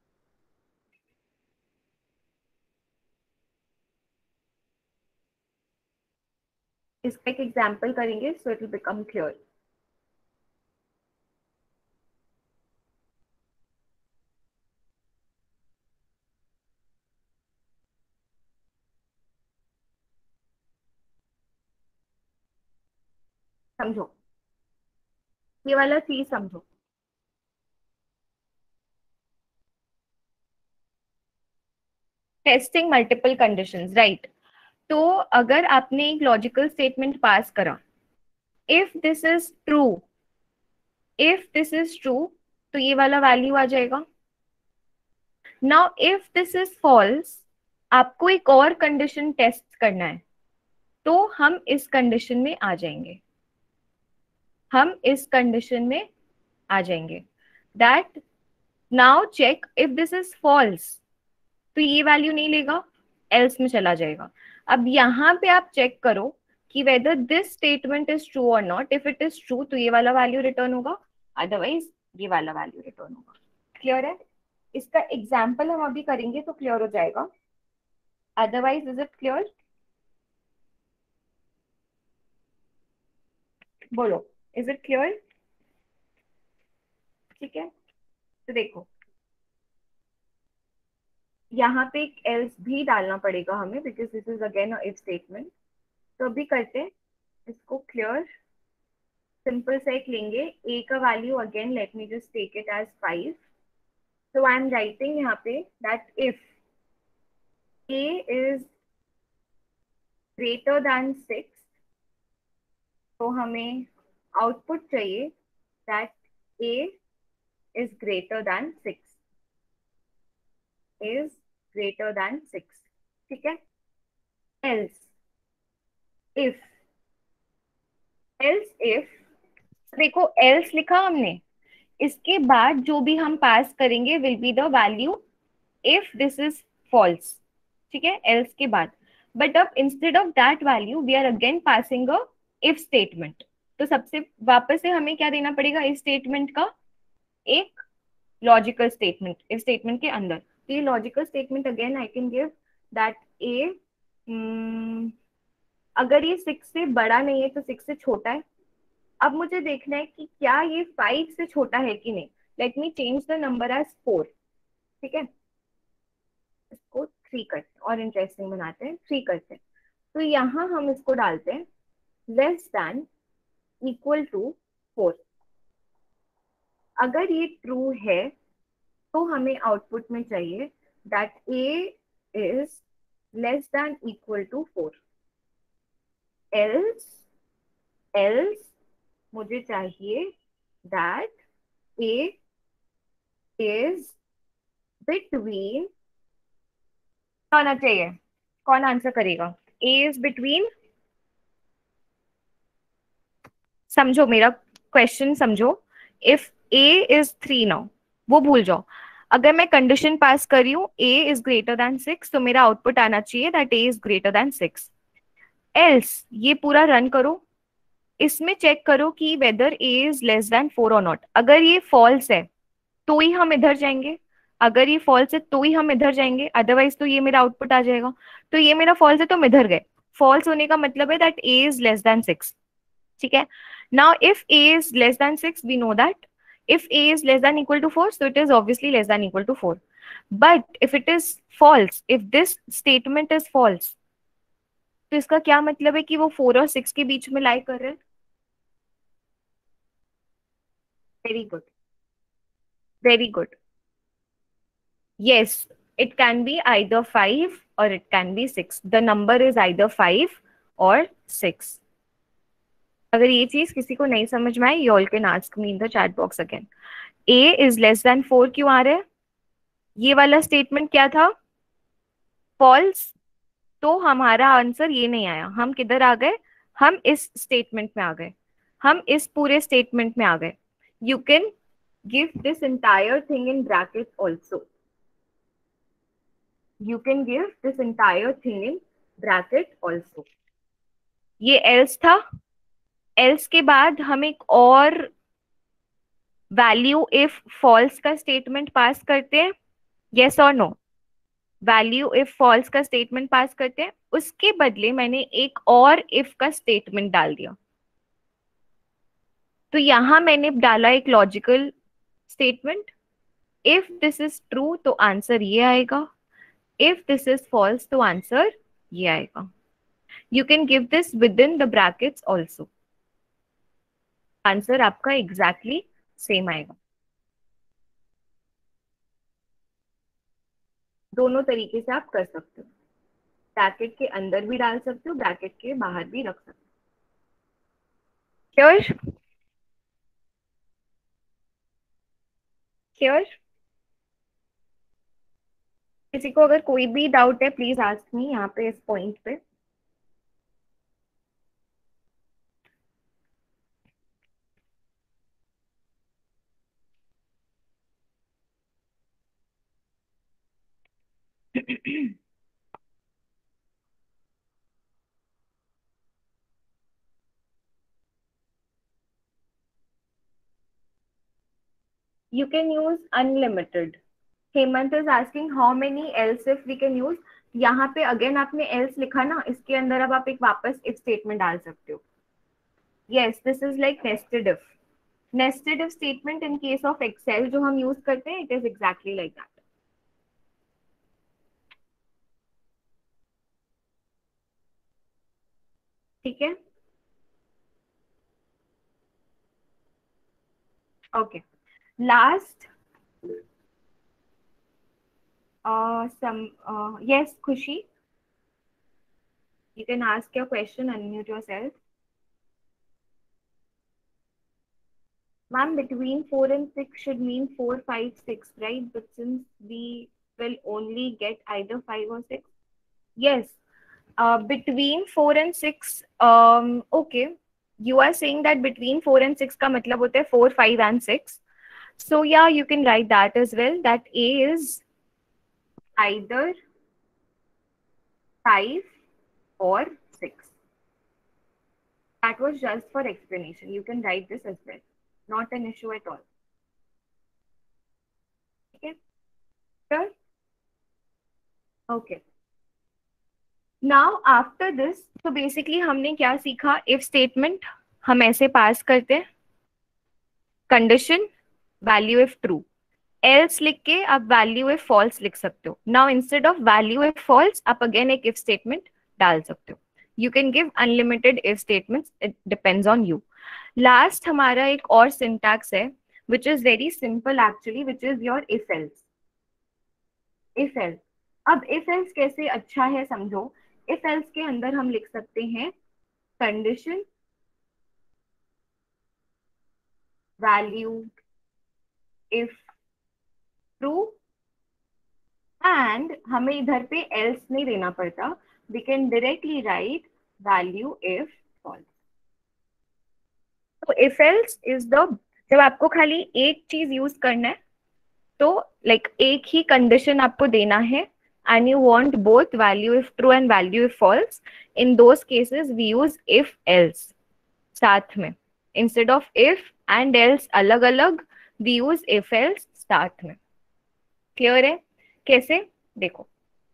इसका एक एग्जाम्पल करेंगे, so it will become clear. समझो, ये वाला चीज समझो। Testing multiple conditions, right. तो अगर आपने एक लॉजिकल स्टेटमेंट पास करा, if this is true, if this is true, तो ये वाला वैल्यू आ जाएगा। Now if this is false, आपको एक और कंडीशन टेस्ट करना है, तो हम इस कंडीशन में आ जाएंगे, हम इस कंडीशन में आ जाएंगे that now check if this is false, तो ये वैल्यू नहीं लेगा, एल्स में चला जाएगा। अब यहाँ पे आप चेक करो कि whether this statement is true और not. If it is true तो ये वाला वैल्यू रिटर्न होगा, अदरवाइज ये वाला वैल्यू रिटर्न होगा। क्लियर है? इसका एग्जाम्पल हम अभी करेंगे तो क्लियर हो जाएगा। Otherwise is it clear? बोलो, इज इट क्लियर? ठीक है, तो देखो यहाँ पे एक एल्स भी डालना पड़ेगा हमें, because this is again if statement. तो अभी करते हैं इसको क्लियर। सिंपल से एक लेंगे, ए का value again let me just take it as 5। so I am writing यहाँ पे that if a is greater than 6, तो हमें आउटपुट चाहिए that a is greater than 6, is greater than 6। ठीक है? else if, else if, देखो else लिखा हमने, इसके बाद जो भी हम पास करेंगे will be the value if this is false. ठीक है, एल्स के बाद। बट अब instead of that value we are again passing a if statement. तो सबसे वापस से हमें क्या देना पड़ेगा, इस स्टेटमेंट का एक लॉजिकल स्टेटमेंट इफ स्टेटमेंट के अंदर। तो ये logical statement again I can give that a, अगर ये 6 से बड़ा नहीं है तो 6 से छोटा है। अब मुझे देखना है कि क्या ये 5 से छोटा है कि नहीं। Let me change the number as 4। ठीक है, इसको 3 करते हैं और इंटरेस्टिंग बनाते हैं, 3 करते हैं। तो यहाँ हम इसको डालते हैं लेस देन इक्वल टू 4। अगर ये ट्रू है तो हमें आउटपुट में चाहिए that a is less than equal to 4। Else, else मुझे चाहिए दैट ए इज बिटवीन, आना चाहिए, कौन आंसर करेगा? ए इज बिटवीन, समझो मेरा क्वेश्चन समझो। इफ ए इज 3 नाउ, वो भूल जाओ। अगर मैं कंडीशन पास कर रही हूँ ए इज ग्रेटर देन 6, तो मेरा आउटपुट आना चाहिए that a is greater than 6। Else ये पूरा रन करो, इसमें चेक करो कि whether a is less than 4 और नॉट। अगर ये फॉल्स है तो ही हम इधर जाएंगे, अगर ये फॉल्स है तो ही हम इधर जाएंगे, अदरवाइज तो ये मेरा आउटपुट आ जाएगा। तो ये मेरा फॉल्स है तो हम इधर गए, फॉल्स होने का मतलब है that a is less than 6। ठीक है, now if a is less than 6, we know that if a is less than equal to 4, so it is obviously less than equal to 4। but if it is false, if this statement is false, तो इसका क्या मतलब है कि वो 4 और 6 के बीच में लाई कर रहे हैं। Very good, very good. yes, it can be either 5 or it can be 6, the number is either 5 or 6। अगर ये चीज किसी को नहीं समझ में आई, you all can ask me in the chat box again। a is less than 4 क्यों आ रहा है? ये वाला स्टेटमेंट क्या था? फॉल्स। तो हमारा आंसर ये नहीं आया, हम किधर आ गए? हम इस स्टेटमेंट में आ गए, हम इस पूरे स्टेटमेंट में आ गए। You can give this entire thing in brackets also, you can give this entire thing in bracket also. ये एल्स था। एल्स के बाद हम एक और वैल्यू इफ फॉल्स का स्टेटमेंट पास करते हैं, यस और नो। वैल्यू इफ फॉल्स का स्टेटमेंट पास करते हैं, उसके बदले मैंने एक और इफ का स्टेटमेंट डाल दिया। तो यहां मैंने डाला एक logical statement, if this is true तो आंसर ये आएगा, इफ दिस इज फॉल्स तो आंसर ये आएगा। You can give this with in the brackets also, answer आपका एग्जैक्टली सेम आएगा। दोनों तरीके से आप कर सकते हो, ब्रैकेट के अंदर भी डाल सकते हो, ब्रैकेट के बाहर भी रख सकते हो। श्योर? श्योर? किसी को अगर कोई भी डाउट है प्लीज आस्क मी यहाँ पे इस पॉइंट पे। You can use unlimited. Hemant is asking how many else if we can use. यहाँ पे अगेन आपने else लिखा ना, इसके अंदर अब आप एक वापस if स्टेटमेंट डाल सकते हो। Yes, this is like nested if. Nested if statement in case of Excel जो हम यूज करते हैं, it is exactly like that. ठीक है? Okay. Last, yes, Khushi, you can ask your question, unmute yourself. Ma'am, between 4 and 6 should mean 4, 5, 6, right? But since we will only get either 5 or 6. Yes, between 4 and 6, okay. You are saying that between 4 and 6 का मतलब होता है 4, 5 and 6. So yeah, you can write that as well, that A is either 5 or 6. That was just for explanation. You can write this as well. Not an issue at all. Okay? Sure? Okay. Now after this, तो basically हमने क्या सीखा, if statement हम ऐसे pass करते हैं, condition value if true, else लिख के आप वैल्यू इफ फॉल्स लिख सकते हो। Now instead of value if false आप अगेन एक इफ स्टेटमेंट डाल सकते हो। You can give unlimited if statements, it depends on you. Last हमारा एक और सिंटैक्स है which is very simple actually, which is your if else. If else, अब इफ एल्स कैसे अच्छा है समझो। इफ एल्स के अंदर हम लिख सकते हैं condition value if true, and हमें इधर पे एल्स नहीं देना पड़ता, we can directly write value if false. तो इफ एल्स इज द, जब आपको खाली एक चीज यूज करना है, तो लाइक एक ही कंडीशन आपको देना है and you want both value if true and value if false, in those cases we use if else साथ में, instead of if and else अलग अलग, we use if else साथ में। क्लियर है? कैसे देखो,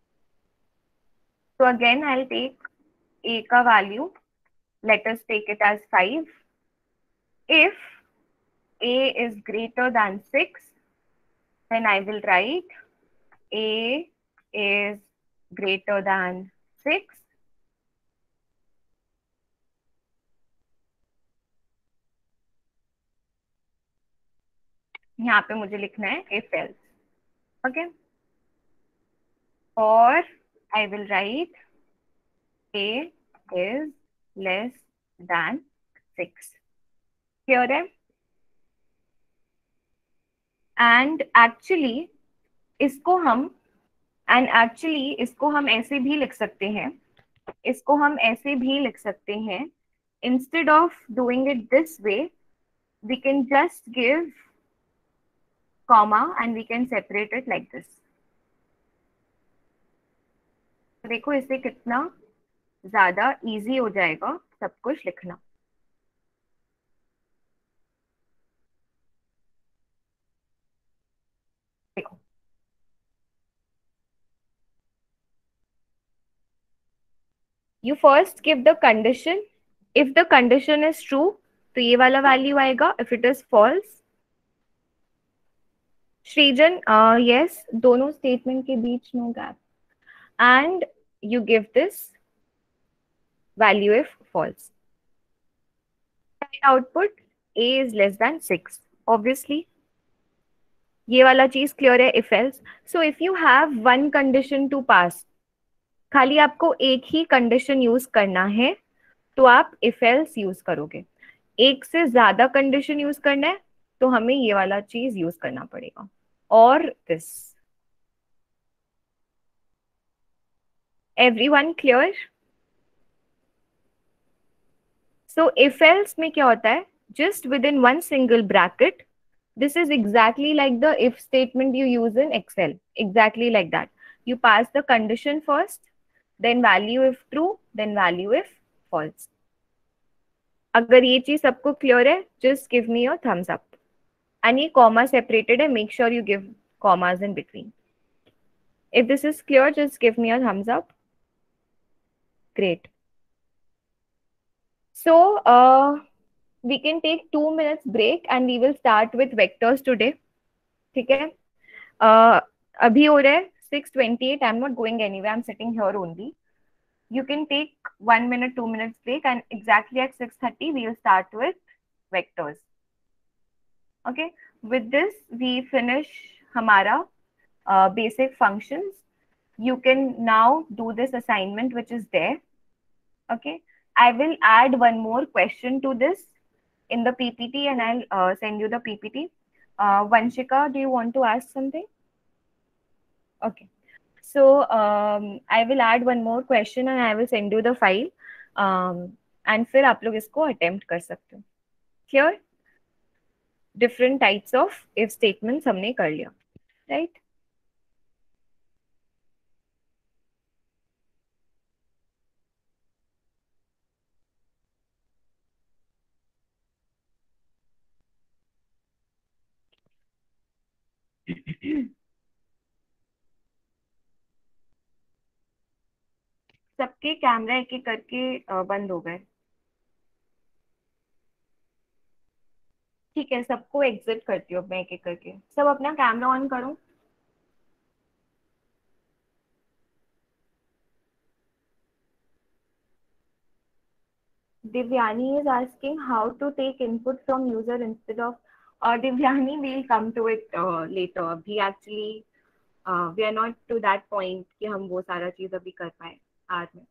तो अगेन आई टेक a का value, let us take it as 5. if a is greater than 6, then I will write a is greater than 6. यहाँ पे मुझे लिखना है if else, okay, और I will write a is less than 6. Clear है? And actually इसको हम ऐसे भी लिख सकते हैं, इसको हम ऐसे भी लिख सकते हैं, instead of doing it this way, we can just give comma and we can separate it like this. देखो इसे कितना ज्यादा इजी हो जाएगा सब कुछ लिखना। देखो, you first give the condition. If the condition is true तो ये वाला वैल्यू आएगा, if it is false. Srijan, yes, दोनों स्टेटमेंट के बीच no gap, and you give this value if false. Output a is less than 6, obviously ये वाला चीज क्लियर है, if else. So if you have one condition to pass, खाली आपको एक ही कंडीशन यूज करना है तो आप if else यूज करोगे। एक से ज्यादा कंडीशन यूज करना है तो हमें ये वाला चीज यूज करना पड़ेगा, और this. Everyone clear? So if else में क्या होता है, just within one single bracket, this is exactly like the if statement you use in Excel, exactly like that. You pass the condition first, then value if true, then value if false. अगर ये चीज सबको clear है, just give me a thumbs up. And ये comma separated है, make sure you give commas in between. If this is clear, just give me a thumbs up. Great. So we can take 2 minutes break and we will start with vectors today. ठीक है? अभी हो रहा है 6:28. I'm not going anywhere. I'm sitting here only. You can take 1 minute, 2 minutes break, and exactly at 6:30 we'll start with vectors. Okay. With this we finish हमारा basic functions. You can now do this assignment which is there. Okay. I will add one more question to this in the PPT, and I'll send you the PPT. Vanshika, do you want to ask something? Okay. So I will add one more question and I will send you the file. And फिर आप लोग इसको attempt कर सकते हो. Clear? Different types of if statements हमने कर लिया, right? सबके कैमरा एक एक करके बंद हो गए। ठीक है, सबको एग्जिट करती हूँ मैं एक एक करके। सब अपना कैमरा ऑन करो। Divyani is asking how to take input from user instead of. Divyani, we'll come to it later. We actually we are not to that point कि हम वो सारा चीज अभी कर पाए आज में।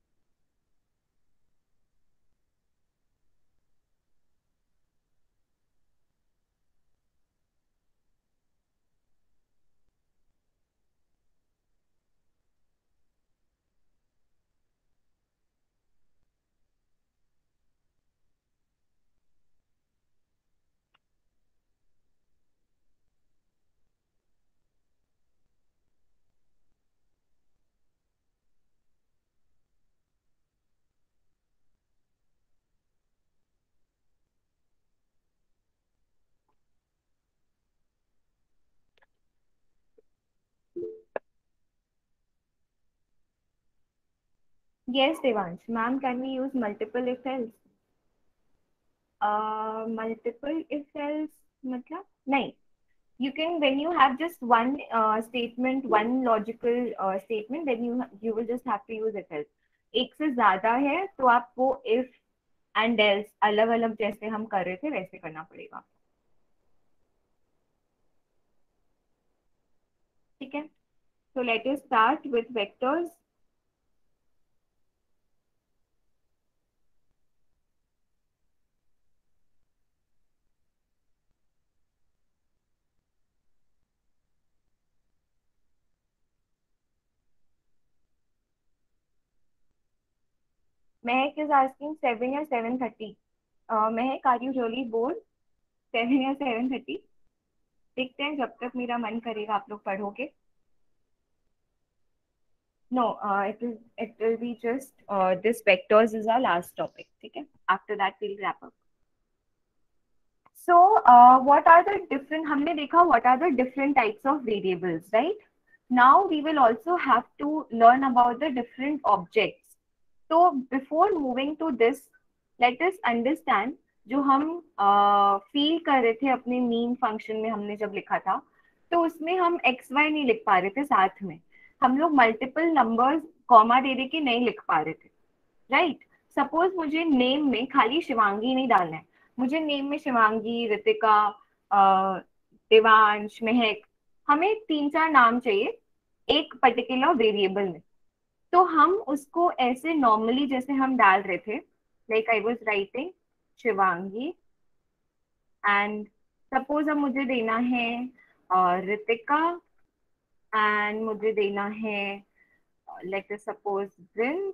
Yes, Devansh. Ma'am, can we use multiple if else? Multiple if else मतलब नहीं. You can, when you have just one statement, one logical statement, then you will just have to use if else. एक से ज्यादा है तो आप वो if and else अलग अलग जैसे हम कर रहे थे वैसे करना पड़ेगा। ठीक है? So let us start with vectors. Mehak is asking 7 या 7:30. Mehak, are you really bored? 7 या 7:30? देखते हैं, जब तक मेरा मन करेगा आप लोग पढ़ोगे। No, it will be just this vectors is our last topic. ठीक है? After that we'll wrap up. So, what are the different? हमने देखा what are the different types of variables, right? Now we will also have to learn about the different objects. So before moving to this, let us understand जो हम feel कर रहे थे अपने mean function में हमने जब लिखा था, तो उसमें हम एक्स वाई नहीं लिख पा रहे थे साथ में, हम लोग मल्टीपल नंबर्स कॉमा दे दे के नहीं लिख पा रहे थे, राइट? सपोज मुझे नेम में खाली शिवांगी नहीं डालना है, मुझे नेम में शिवांगी, रितिका, देवांश, महक, हमें 3-4 नाम चाहिए एक पर्टिकुलर वेरिएबल में। तो हम उसको ऐसे नॉर्मली जैसे हम डाल रहे थे, like I was writing Shivangi and suppose अब मुझे देना है रितिका एंड मुझे देना है लेट अस सपोज ब्रिन,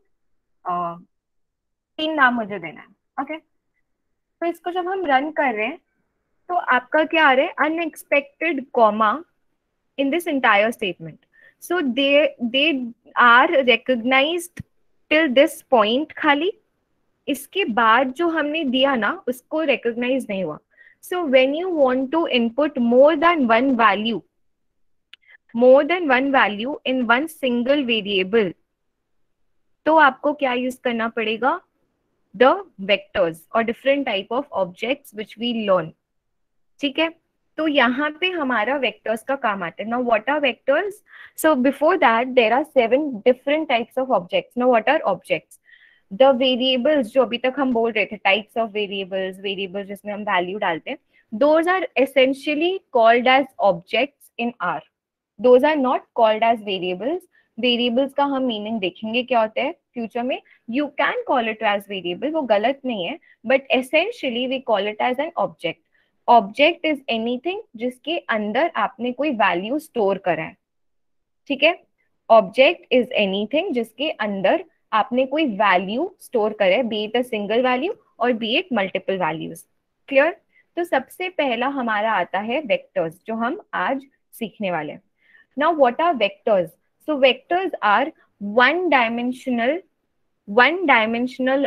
3 नाम मुझे देना है, ओके? तो इसको जब हम रन कर रहे हैं तो आपका क्या आ रहा है, unexpected comma in this entire statement. So they are recognized till this point खाली, इसके बाद जो हमने दिया ना उसको recognize नहीं हुआ. So when you want to input more than one value in one single variable, तो आपको क्या यूज करना पड़ेगा, the vectors or different type of objects which we learn. ठीक है? तो यहाँ पे हमारा वेक्टर्स का काम आता है. Now what are vectors? So before that there are 7 different types of objects. Now what are objects? The variables जो अभी तक हम बोल रहे थे, टाइप्स ऑफ वेरिएबल्स जिसमें हम वैल्यू डालते हैं, those are essentially called as objects in R. Those are not called as variables. Variables का हम मीनिंग देखेंगे क्या होता है फ्यूचर में. You can call it as variable, वो गलत नहीं है, but essentially we call it as an object. Object is anything जिसके अंदर आपने कोई वैल्यू स्टोर करा है. ठीक है? ऑब्जेक्ट इज एनीथिंग जिसके अंदर आपने कोई वैल्यू स्टोर करा है, be it a single value और be it multiple values. Clear? तो सबसे पहला हमारा आता है वेक्टर्स, जो हम आज सीखने वाले हैं. Now what are vectors? So vectors are one dimensional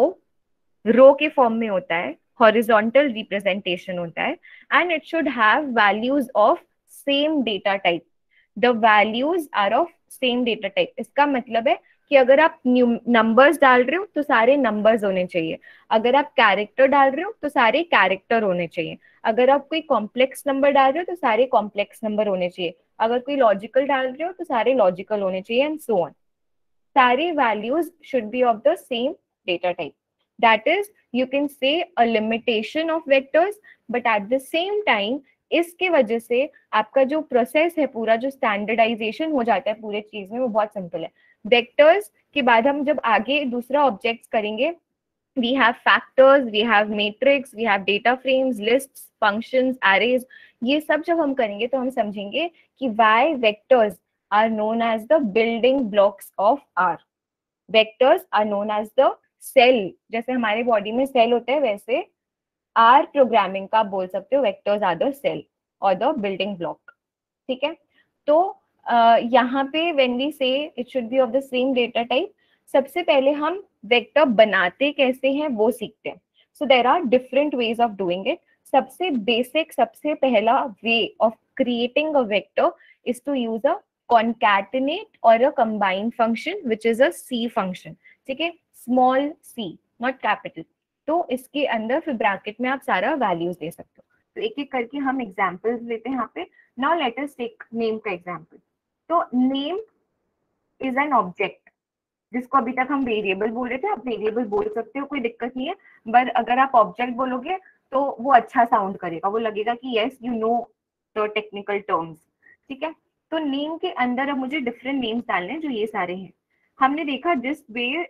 row के फॉर्म में होता है, हॉरिजॉन्टल रिप्रेजेंटेशन होता है, and it should have values of same data type. The values are of same data type. इसका मतलब है कि अगर आप नंबर्स डाल रहे हो तो सारे नंबर्स होने चाहिए, अगर आप कैरेक्टर डाल रहे हो तो सारे कैरेक्टर होने चाहिए, अगर आप कोई कॉम्प्लेक्स नंबर डाल रहे हो तो सारे कॉम्प्लेक्स नंबर होने चाहिए, अगर कोई लॉजिकल डाल रहे हो तो सारे लॉजिकल होने चाहिए, एंड सो ऑन. सारे values should be of the same data type. That is, you can say a limitation of vectors, but at the same time इसके वजह से आपका जो प्रोसेस है, पूरा जो स्टैंडर्डाइजेशन हो जाता है पूरे चीज में, वो बहुत सिंपल है. वेक्टर्स के बाद हम जब आगे दूसरा ऑब्जेक्ट्स करेंगे, we have factors, we have matrix, we have data frames, lists, functions, arrays. ये सब जब हम करेंगे तो हम समझेंगे कि why vectors are known as the building blocks of R. Vectors are known as the cell. जैसे हमारे बॉडी में सेल होते हैं, वैसे आर प्रोग्रामिंग का बोल सकते हो वेक्टर्स आर द सेल और द बिल्डिंग ब्लॉक. ठीक है? तो यहाँ पे when we say it should be of the same data type, सबसे पहले हम वेक्टर बनाते कैसे हैं वो सीखते हैं. So there are different ways of doing it. सबसे बेसिक, सबसे पहला way of creating a vector is to use a concatenate or a combine function which is a C function. ठीक है? Small c, not capital. तो इसके अंदर फिर bracket में आप सारा वैल्यूज दे सकते हो. तो एक एक करके हम एग्जांपल्स लेते हैं यहाँ पे. Now let us take name का एग्जांपल. तो नेम इज एन ऑब्जेक्ट जिसको अभी तक हम वेरिएबल बोल रहे थे. आप वेरिएबल बोल सकते हो, कोई दिक्कत नहीं है, बट अगर आप ऑब्जेक्ट बोलोगे तो वो अच्छा साउंड करेगा, वो लगेगा कि yes you know the technical terms. ठीक है? तो नेम के अंदर अब मुझे डिफरेंट नेम्स डालने हैं, जो ये सारे हैं. हमने देखा this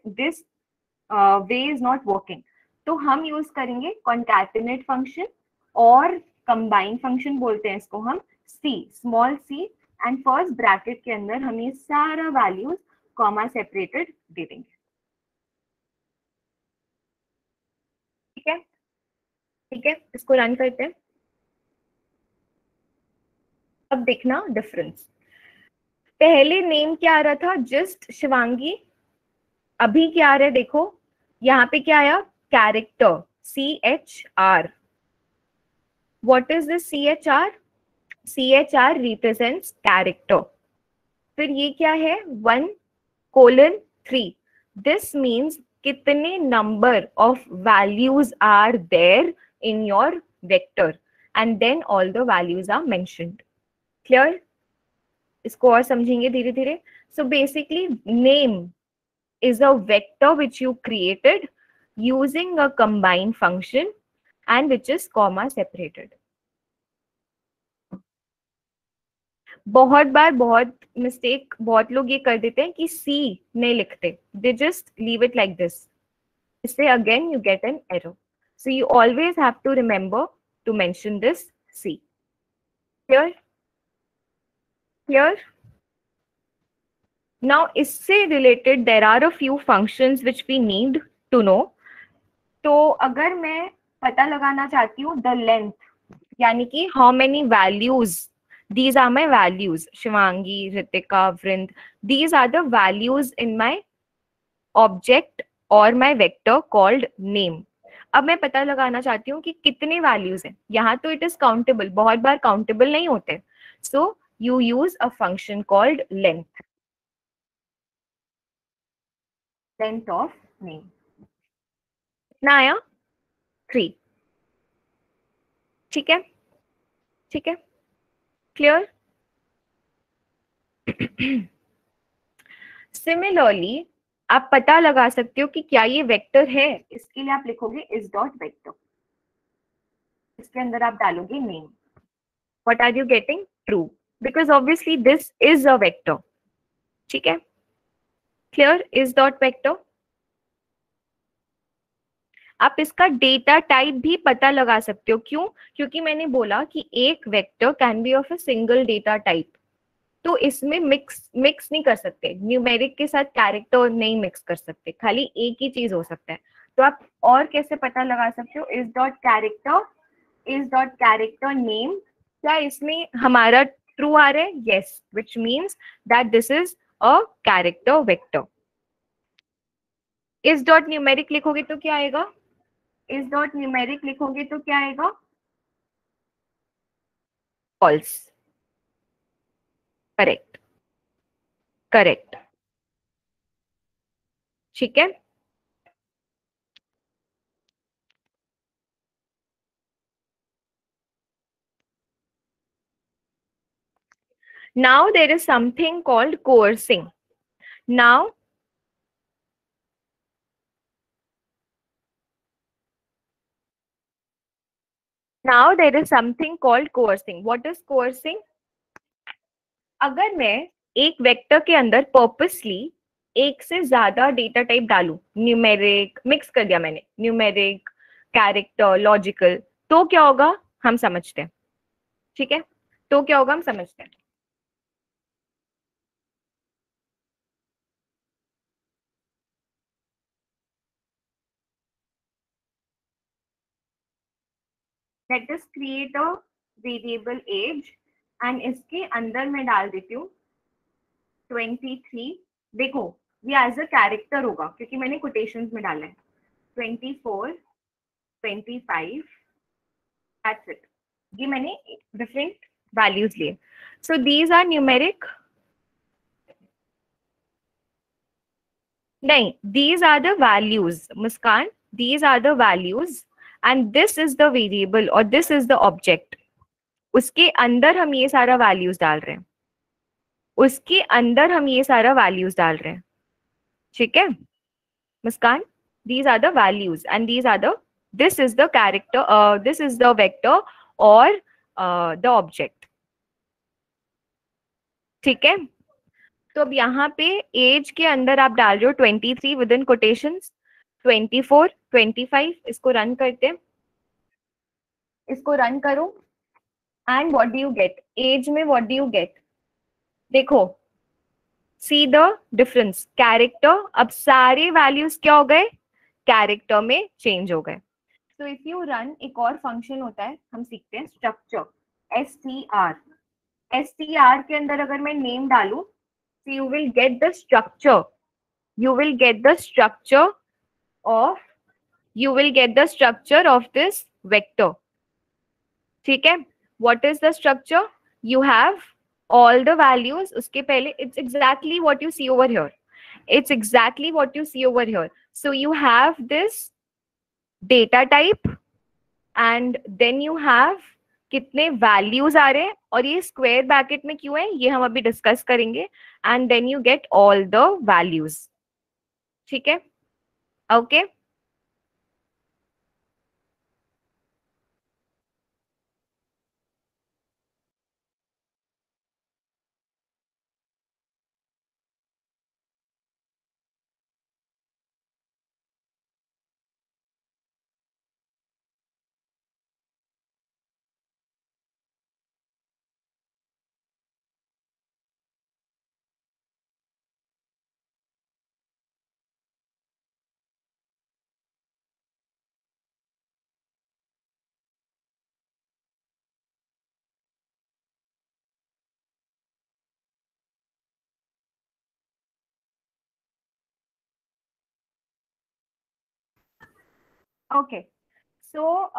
way is not working, तो हम यूज करेंगे कॉन्कैटिनेट फंक्शन और कंबाइन फंक्शन बोलते हैं इसको हम, c, small c, and first bracket के अंदर हम ये सारा वैल्यूज कॉमा सेपरेटेड दे देंगे. ठीक है? ठीक है, इसको रन करते हैं. अब देखना डिफरेंस. पहले नेम क्या आ रहा था, जस्ट शिवांगी। अभी क्या आ रहा है देखो, यहाँ पे क्या आया, character, CHR। What is this CHR? CHR represents character. फिर ये क्या है, 1:3। दिस मीन्स कितने number of values are there in your vector, and then all the values are mentioned. Clear? इसको और समझेंगे धीरे धीरे। So basically name is a vector which you created using a combine function and which is comma separated. बहुत बार बहुत mistake बहुत लोग ये कर देते हैं कि C नहीं लिखते, they just leave it like this. इससे again you get an error. So you always have to remember to mention this C. Clear? Clear? Now इससे related there are a few functions which we need to know. तो अगर मैं पता लगाना चाहती हूँ the length, यानी कि how many values, these are my values, Shivangi, Ritika, Vrind, these are the values in my object और माई वेक्टर कॉल्ड नेम। अब मैं पता लगाना चाहती हूँ कि कितने वैल्यूज हैं, यहाँ तो इट इज काउंटेबल, बहुत बार काउंटेबल नहीं होते, so you use a function called length, length of name. कितना आया, 3। ठीक है, ठीक है, क्लियर? सिमिलरली आप पता लगा सकते हो कि क्या ये वेक्टर है, इसके लिए आप लिखोगे इज डॉट वेक्टर, इसके अंदर आप डालोगे name. What are you getting, true, because obviously this is a vector. ठीक है, क्लियर, इज डॉट वेक्टर। आप इसका डेटा टाइप भी पता लगा सकते हो, क्यों? क्योंकि मैंने बोला कि एक vector can be of a single data type, तो इसमें मिक्स नहीं कर सकते, न्यूमेरिक के साथ कैरेक्टर नहीं मिक्स कर सकते, खाली एक ही चीज हो सकता है। तो आप और कैसे पता लगा सकते हो, is dot character, is dot character name, क्या इसमें हमारा ट्रू आ रहा है, yes, which means that this is a character vector. Is dot numeric लिखोगे तो क्या आएगा, इज डॉट न्यूमेरिक लिखोगे तो क्या आएगा, फॉल्स। करेक्ट, करेक्ट, ठीक है। Now there is something called coercing. Now there is something called coercing. What is coercing? अगर मैं एक वेक्टर के अंदर पर्पसली एक से ज्यादा डेटा टाइप डालू, न्यूमेरिक मिक्स कर दिया मैंने, न्यूमेरिक, कैरेक्टर, लॉजिकल, तो क्या होगा हम समझते हैं। ठीक है, तो क्या होगा हम समझते हैं। Let us create a variable as, एंड इसके अंदर मैं डाल देती हूँ 23। देखो ये एज अ कैरेक्टर होगा क्योंकि मैंने कोटेशंस में डाला है, 24, 25, दैट्स इट। ये मैंने डिफरेंट वैल्यूज लिए, सो दीज आर न्यूमेरिक, नहीं, these are the values Muskaan, these are the values, and this is the variable और दिस इज द ऑब्जेक्ट। उसके अंदर हम ये सारा वैल्यूज डाल रहे हैं, उसके अंदर हम ये सारा वैल्यूज डाल रहे हैं। ठीक है मुस्कान, these are the values and these are the, this is the character, this is the vector or the object। ठीक है, तो अब यहाँ पे एज के अंदर आप डाल रहे हो 23 विद इन कोटेशंस, 24, 25, इसको रन करते हैं, इसको रन करो, and what do you get, as में व्हाट डू यू गेट, देखो सी द डिफरेंस, कैरेक्टर, अब सारे वैल्यूज क्या हो गए, कैरेक्टर में चेंज हो गए। तो इफ यू रन, एक और फंक्शन होता है हम सीखते हैं, स्ट्रक्चर, STR। STR के अंदर अगर मैं नेम डालू So you will get the structure. You will get the structure of you will get the structure of this vector. ठीक है? What is the structure? You have all the values. उसके पहले it's exactly what you see over here. It's exactly what you see over here. So you have this data type and then you have कितने values आ रहे हैं और ये square bracket में क्यों है ये हम अभी discuss करेंगे and then you get all the values. ठीक है? Okay. Okay. So,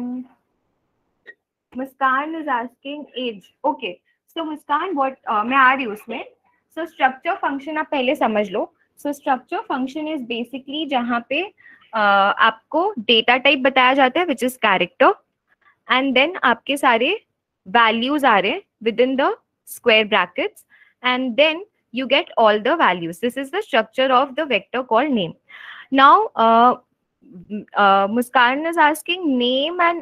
Muskan is asking age. Okay. So, Muskan, what मैं आ रही हूँ उसमें. So, structure function आप पहले समझ लो. So, structure function is basically जहाँ पे आपको data type बताया जाता है, which is character, and then आपके सारे values आ रहे हैं within the square brackets, and then you get all the values. This is the structure of the vector called name. Now, Muskan is asking name and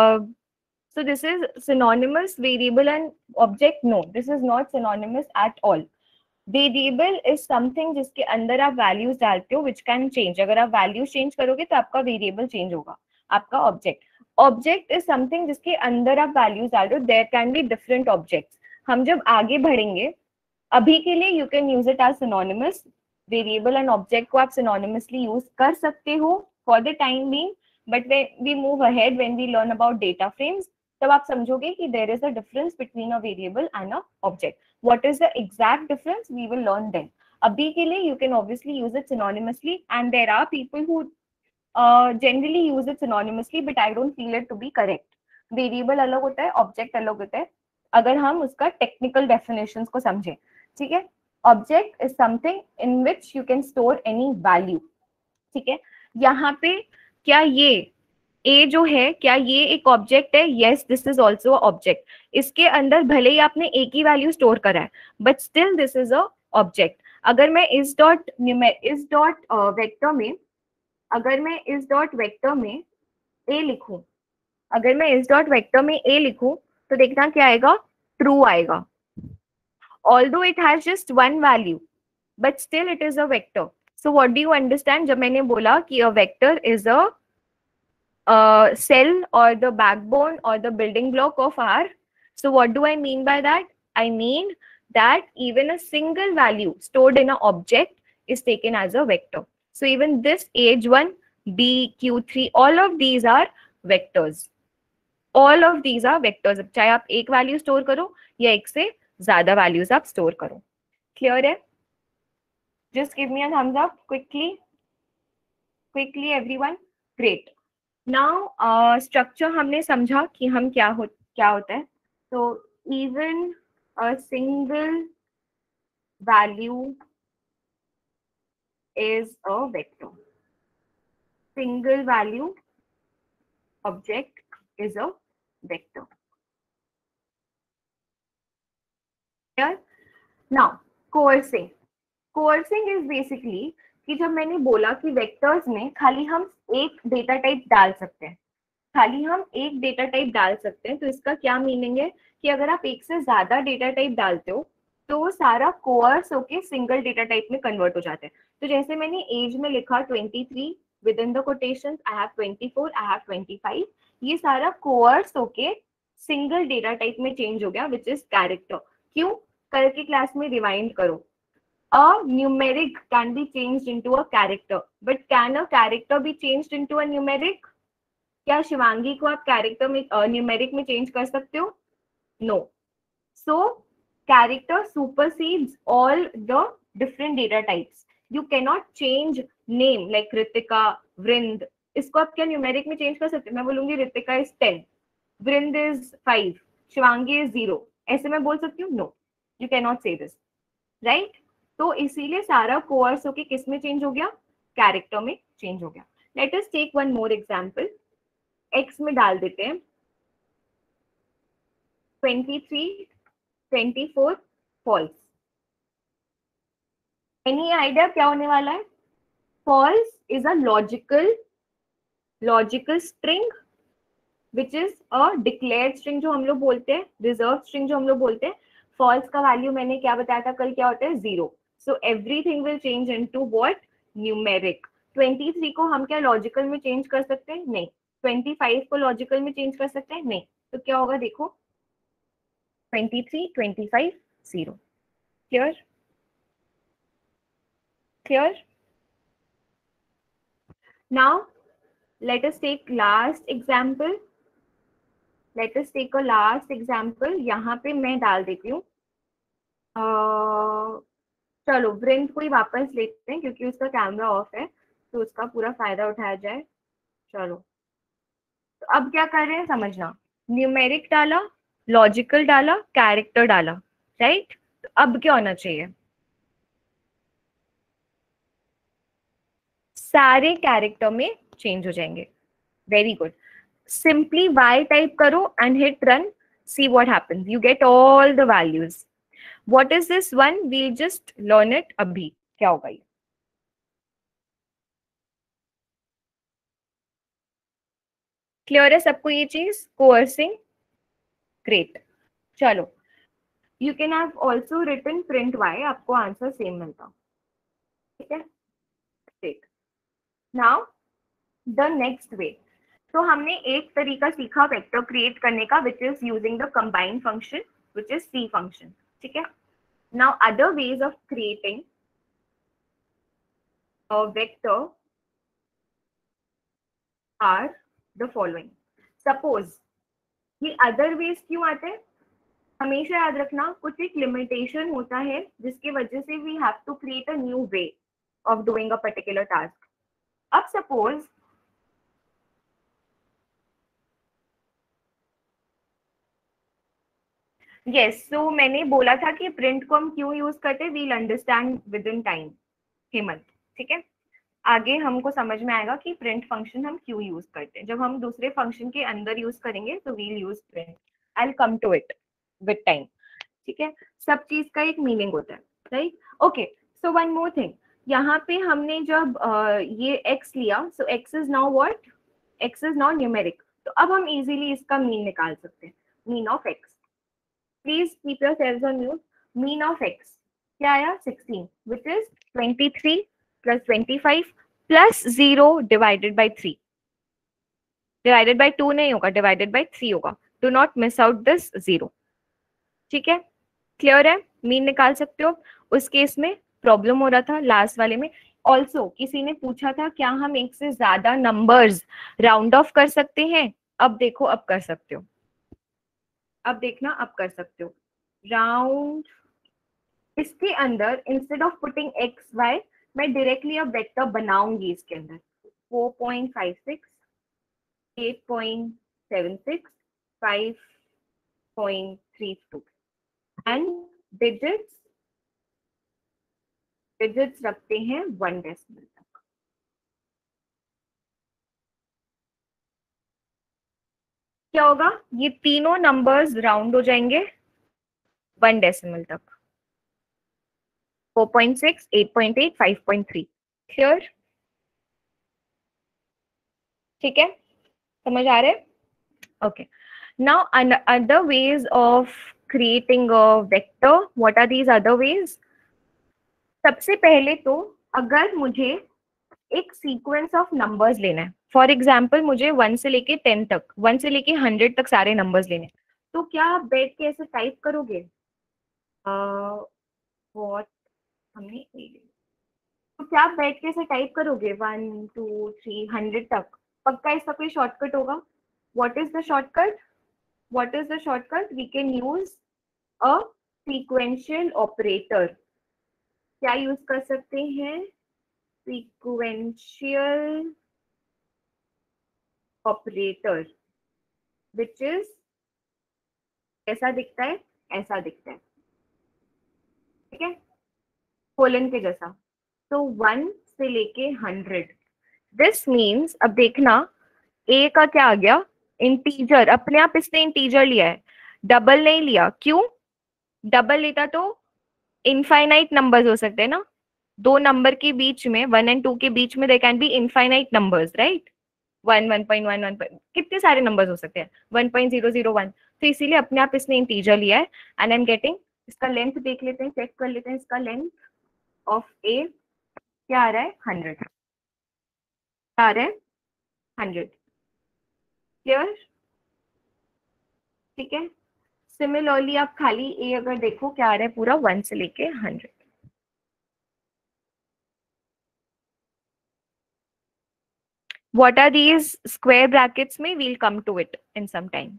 so this is synonymous variable and object. No, this is not synonymous at all. Variable is something जिसके अंदर आप values डालते हो which can change. अगर आप values change करोगे तो आपका variable change होगा. आपका object. Object is something जिसके अंदर आप values डाल रहे हो. There can be different objects. हम जब आगे बढ़ेंगे अभी के लिए you can use it as synonymous. Variable and object को आप synonymously use कर सकते हो for the time being. But when we move ahead, when we learn about data frames, तब आप समझोगे कि there is a difference between a variable and a object. What is the exact difference? We will learn then. अभी के लिए you can obviously use it synonymously, and there are people who generally use it synonymously, but I don't feel it to be correct. Variable अलग होता है, object अलग होता है. अगर हम उसका technical definitions को समझें, ठीक है? Object is something in which you can store any value. ठीक है? यहाँ पे क्या ये ए जो है क्या ये एक ऑब्जेक्ट है? Yes, this is also object. इसके अंदर भले ही आपने ए की वैल्यू स्टोर करा है but still this is a object. अगर मैं इस डॉट वेक्टर में अगर मैं इस डॉट वेक्टर में ए लिखूं अगर मैं इस डॉट वेक्टर में ए लिखूं तो देखना क्या आएगा? ट्रू आएगा. Although it has just one value but still it is a vector. So what do you understand जब मैंने बोला कि a vector is a cell or the backbone or the building block of R? So what do I mean by that? I mean that even a single value stored in an object is taken as a vector. So even this age1, B, Q3, all of these are vectors. All of these are vectors. चाहे आप एक value store करो या एक से ज़्यादा values आप store करो. Clear है? Just give me a thumbs up quickly. Quickly everyone. Great. Now structure हमने समझा कि हम क्या होता है. तो even a single value is a vector. Single value object is a vector. Clear? Now coercing. Coercing is basically कि जब मैंने बोला कि वेक्टर्स में खाली हम एक डेटा टाइप डाल सकते हैं तो इसका क्या मीनिंग है कि अगर आप एक से ज्यादा डेटा टाइप डालते हो तो वो सारा कोर्स होके सिंगल डेटा टाइप में कन्वर्ट हो जाते हैं. तो जैसे मैंने एज में लिखा 23 with in the quotations, I have 24, I have 25, ये सारा कोर्स होके सिंगल डेटा टाइप में चेंज हो गया विच इज कैरेक्टर. क्यों? कल की क्लास में रिवाइंड करो. A numeric can be changed into a character, but can a character be changed into a numeric? क्या शिवांगी को आप कैरेक्टर में न्यूमेरिक में चेंज कर सकते हो? No. So character supersedes all the different data types. You cannot change name like Ritika, Vrind. इसको आप क्या न्यूमेरिक में चेंज कर सकते हैं? मैं बोलूंगी Ritika is 10, Vrind is 5, Shivangi is 0, ऐसे मैं बोल सकती हूँ? No, you can not say this, right? तो इसीलिए सारा कोर्स होके किस में चेंज हो गया? कैरेक्टर में चेंज हो गया. Let us take one more example. X में डाल देते हैं 23, 24 फॉल्स. एनी आइडिया क्या होने वाला है? False is a logical string which is a declared string जो हम लोग बोलते हैं, रिजर्व स्ट्रिंग जो हम लोग बोलते हैं. फॉल्स का वैल्यू मैंने क्या बताया था कल, क्या होता है? 0. So everything will change into what? Numeric. 23 को हम क्या लॉजिकल में चेंज कर सकते हैं? नहीं. 25 को लॉजिकल में चेंज कर सकते हैं? नहीं. तो क्या होगा देखो, 23, 25, 0. Clear? Clear? Now let us take last example. let us take a last example. यहाँ पे मैं डाल देती हूँ, चलो वृंद को ही वापस लेते हैं क्योंकि उसका कैमरा ऑफ है, तो उसका पूरा फायदा उठाया जाए. चलो, तो अब क्या कर रहे हैं समझना. न्यूमेरिक डाला, लॉजिकल डाला, कैरेक्टर डाला, राइट? तो अब क्या होना चाहिए? सारे कैरेक्टर में चेंज हो जाएंगे. Very good. simply y type करो and hit run. See what happens. You get all the values. What is this one? We'll just learn it अभी. क्या होगा ये? क्लियर है सबको ये चीज? Coercing, great. चलो, you can have also written print y, आपको आंसर सेम मिलता. ठीक है, great. Now the next way. तो हमने एक तरीका सीखा वेक्टर क्रिएट करने का, which is using the combine function, which is c function. ठीक है. Now other ways of creating a vector are the following. Suppose ये अदर वेज क्यों आते हैं? हमेशा याद रखना कुछ एक लिमिटेशन होता है जिसकी वजह से we have to create a new way of doing a particular task. अब सपोज यस, सो मैंने बोला था कि प्रिंट को हम क्यों यूज करते हैं, we'll understand within time, Hemant. ठीक है, आगे हमको समझ में आएगा कि प्रिंट फंक्शन हम क्यों यूज करते हैं. जब हम दूसरे फंक्शन के अंदर यूज करेंगे तो we'll use print. I will come to it with time. ठीक है, सब चीज का एक मीनिंग होता है, right? Okay, so one more thing. यहाँ पे हमने जब ये x लिया, so x is now what? x is now numeric. तो अब हम इजीली इसका मीन निकाल सकते हैं. Mean of x, please keep yourselves on mute. Mean of x क्या आया? 16, which is 23 plus 25 plus 0 divided by 3. Divided by 2 नहीं होगा, डिवाइडेड बाई 3 होगा. Do not miss out this 0. ठीक है, क्लियर है? मीन निकाल सकते हो. उस केस में प्रॉब्लम हो रहा था लास्ट वाले में. ऑल्सो किसी ने पूछा था क्या हम एक से ज्यादा नंबर्स राउंड ऑफ कर सकते हैं? अब देखो, अब कर सकते हो. अब देखना, अब कर सकते हो राउंड. इसके अंदर instead of putting x y, मैं डायरेक्टली अब वेक्टर बनाऊंगी इसके अंदर. 4.56, 8.76, 5.32 एंड डिजिट्स रखते हैं 1 डेसिमल तक. क्या होगा? ये तीनों नंबर्स राउंड हो जाएंगे 1 डेसिमल तक. 4.6, 8.8, 5.3. क्लियर? ठीक है, समझ आ रहे? Okay. Now other ways of creating a vector. What are these other ways? सबसे पहले तो अगर मुझे एक सीक्वेंस ऑफ नंबर्स लेना है, फॉर एग्जाम्पल मुझे 1 से लेके 10 तक, 1 से लेके 100 तक सारे नंबर्स लेने, तो क्या आप बैठ के ऐसे टाइप करोगे? व्हाट हमने तो क्या आप बैठ के ऐसे टाइप करोगे 1 2 3 100 तक? पक्का इसका कोई शॉर्टकट होगा? What is the shortcut? What is the shortcut? We can use a sequential operator क्या यूज कर सकते हैं? सीक्वेंशियल ऑपरेटर विच इज कैसा दिखता है? ऐसा दिखता है, ठीक है, कोलन के जैसा। तो 1 से लेके 100, दिस मीन्स, अब देखना ए का क्या आ गया? इंटीजर, अपने आप इसने इंटीजर लिया है, डबल नहीं लिया। क्यों? डबल लेता तो इनफाइनाइट नंबर्स हो सकते हैं ना, दो नंबर के बीच में, 1 और 2 के बीच में, they can be infinite numbers, right? 1, 1.1, 1, कितने सारे नंबर्स हो सकते हैं, 1.001। तो इसीलिए अपने आप इसने इंटीजर लिया है। एंड आई एम गेटिंग, इसका लेंथ देख लेते हैं, चेक कर लेते हैं, इसका लेंथ ऑफ ए क्या आ रहा है? 100 आ रहा है, 100। क्लियर? ठीक है। सिमिलरली आप खाली ए अगर देखो क्या आ रहा है, पूरा 1 से लेके 100। What are these square brackets में? We'll come to it in some time.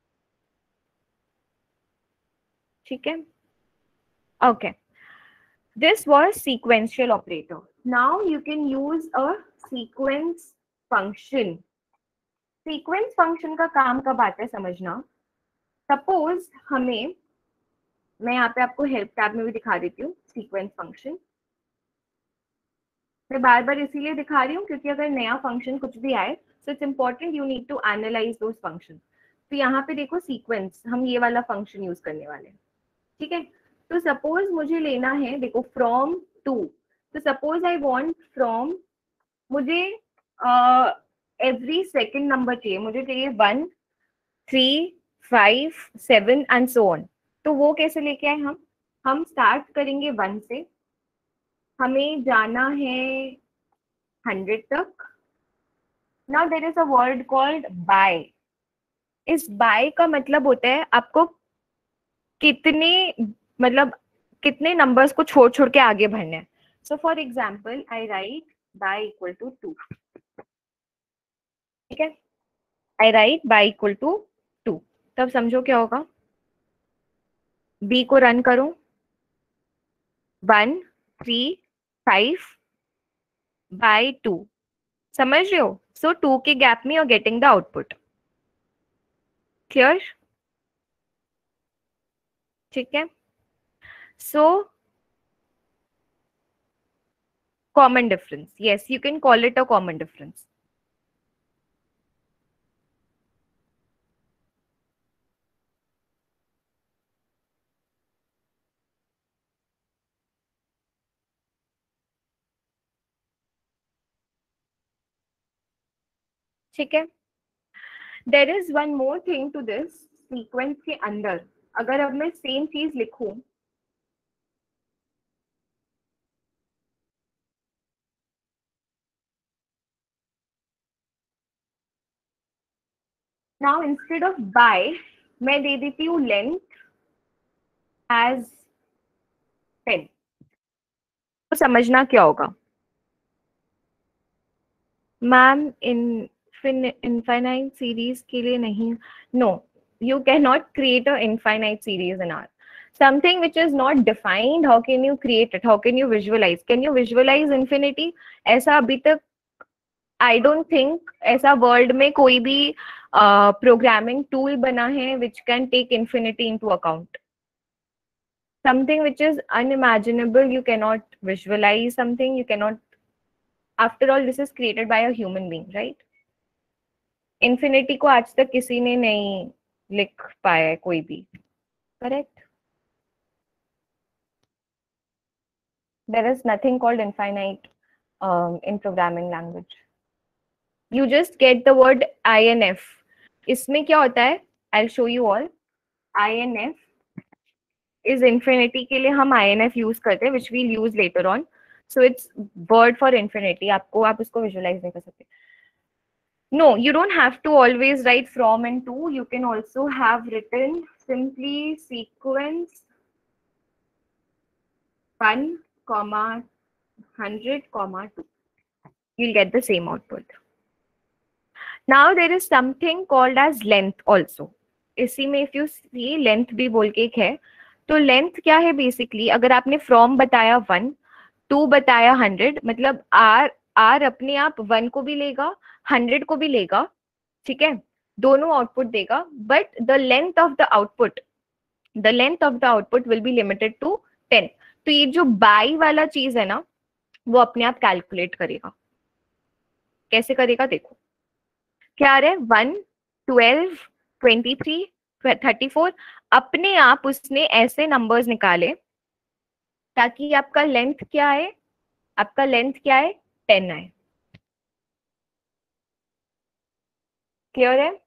ठीक है, okay. This was sequential operator. Now you can use a sequence function. Sequence function का काम कब आता है समझना। सपोज हमें, मैं यहाँ पे आपको हेल्प टैब में भी दिखा देती हूँ सीक्वेंस फंक्शन। मैं बार बार इसीलिए दिखा रही हूँ क्योंकि अगर नया फंक्शन कुछ भी आए, so it's important you need to analyze those functions. तो यहाँ पे देखो सीक्वेंस, हम ये वाला फंक्शन यूज करने वाले हैं, ठीक है। तो सपोज मुझे लेना है, देखो फ्रॉम टू, तो सपोज आई वांट फ्रॉम, मुझे एवरी सेकंड नंबर चाहिए, मुझे चाहिए 1, 3, 5, 7 एंड सो ऑन। तो वो कैसे लेके आए हम स्टार्ट करेंगे 1 से, हमें जाना है 100 तक। Now there is a word called by. इस बाय का मतलब होता है आपको कितने, मतलब कितने नंबर्स को छोड़ छोड़ के आगे बढ़ने हैं। So for example I write by equal to 2, ठीक है, I write by equal to 2। तब समझो क्या होगा, बी को रन करो, 1, 3, 5 बाय 2, समझ रहे हो? सो 2 के गैप में you are getting the output. Clear? ठीक है। So common difference, yes you can call it a common difference. ठीक है। There is one more thing to this sequence के अंदर, अगर अब मैं सेम चीज लिखूं, नाउ इंस्टेड ऑफ बाय मैं दे देती हूँ लेंथ एज 10, तो समझना क्या होगा मैम? इनफाइनाइट सीरीज के लिए नहीं, no, you cannot create a infinite series in R. Something which is not defined, how can you create it? How can you visualize? Can you visualize infinity? ऐसा अभी तक आई डोंट थिंक ऐसा world में कोई भी programming tool बना है which can take infinity into account. Something which is unimaginable, you cannot visualize something, you cannot, after all this is created by a human being, right? Infinity को आज तक किसी ने नहीं लिख पाया है कोई भी, correct? There is nothing called infinite in programming language. You just get the word INF. इसमें क्या होता है? I'll show you all. INF is infinity के लिए हम INF use करते हैं, which we'll use later on. So it's word for infinity. आप उसको visualize नहीं कर सकते. No, you don't have to always write from and to. You can also have written simply sequence 1, 100, 2. You'll get the same output. Now there is something called as length also. इसी में if you see length भी बोल के एक है, तो length क्या है बेसिकली, अगर आपने फ्रॉम बताया 1, 2 बताया 100, मतलब आर आर अपने आप 1 को भी लेगा, 100 को भी लेगा, ठीक है, दोनों आउटपुट देगा, but the length of the output will be limited to 10। तो ये जो बाई वाला चीज है ना, वो अपने आप कैलकुलेट करेगा। कैसे करेगा देखो, क्या आ रहा है, 1, 12, 23, 34, अपने आप उसने ऐसे नंबर्स निकाले ताकि आपका लेंथ क्या है, आपका लेंथ क्या है, 10 आए। क्लियर है,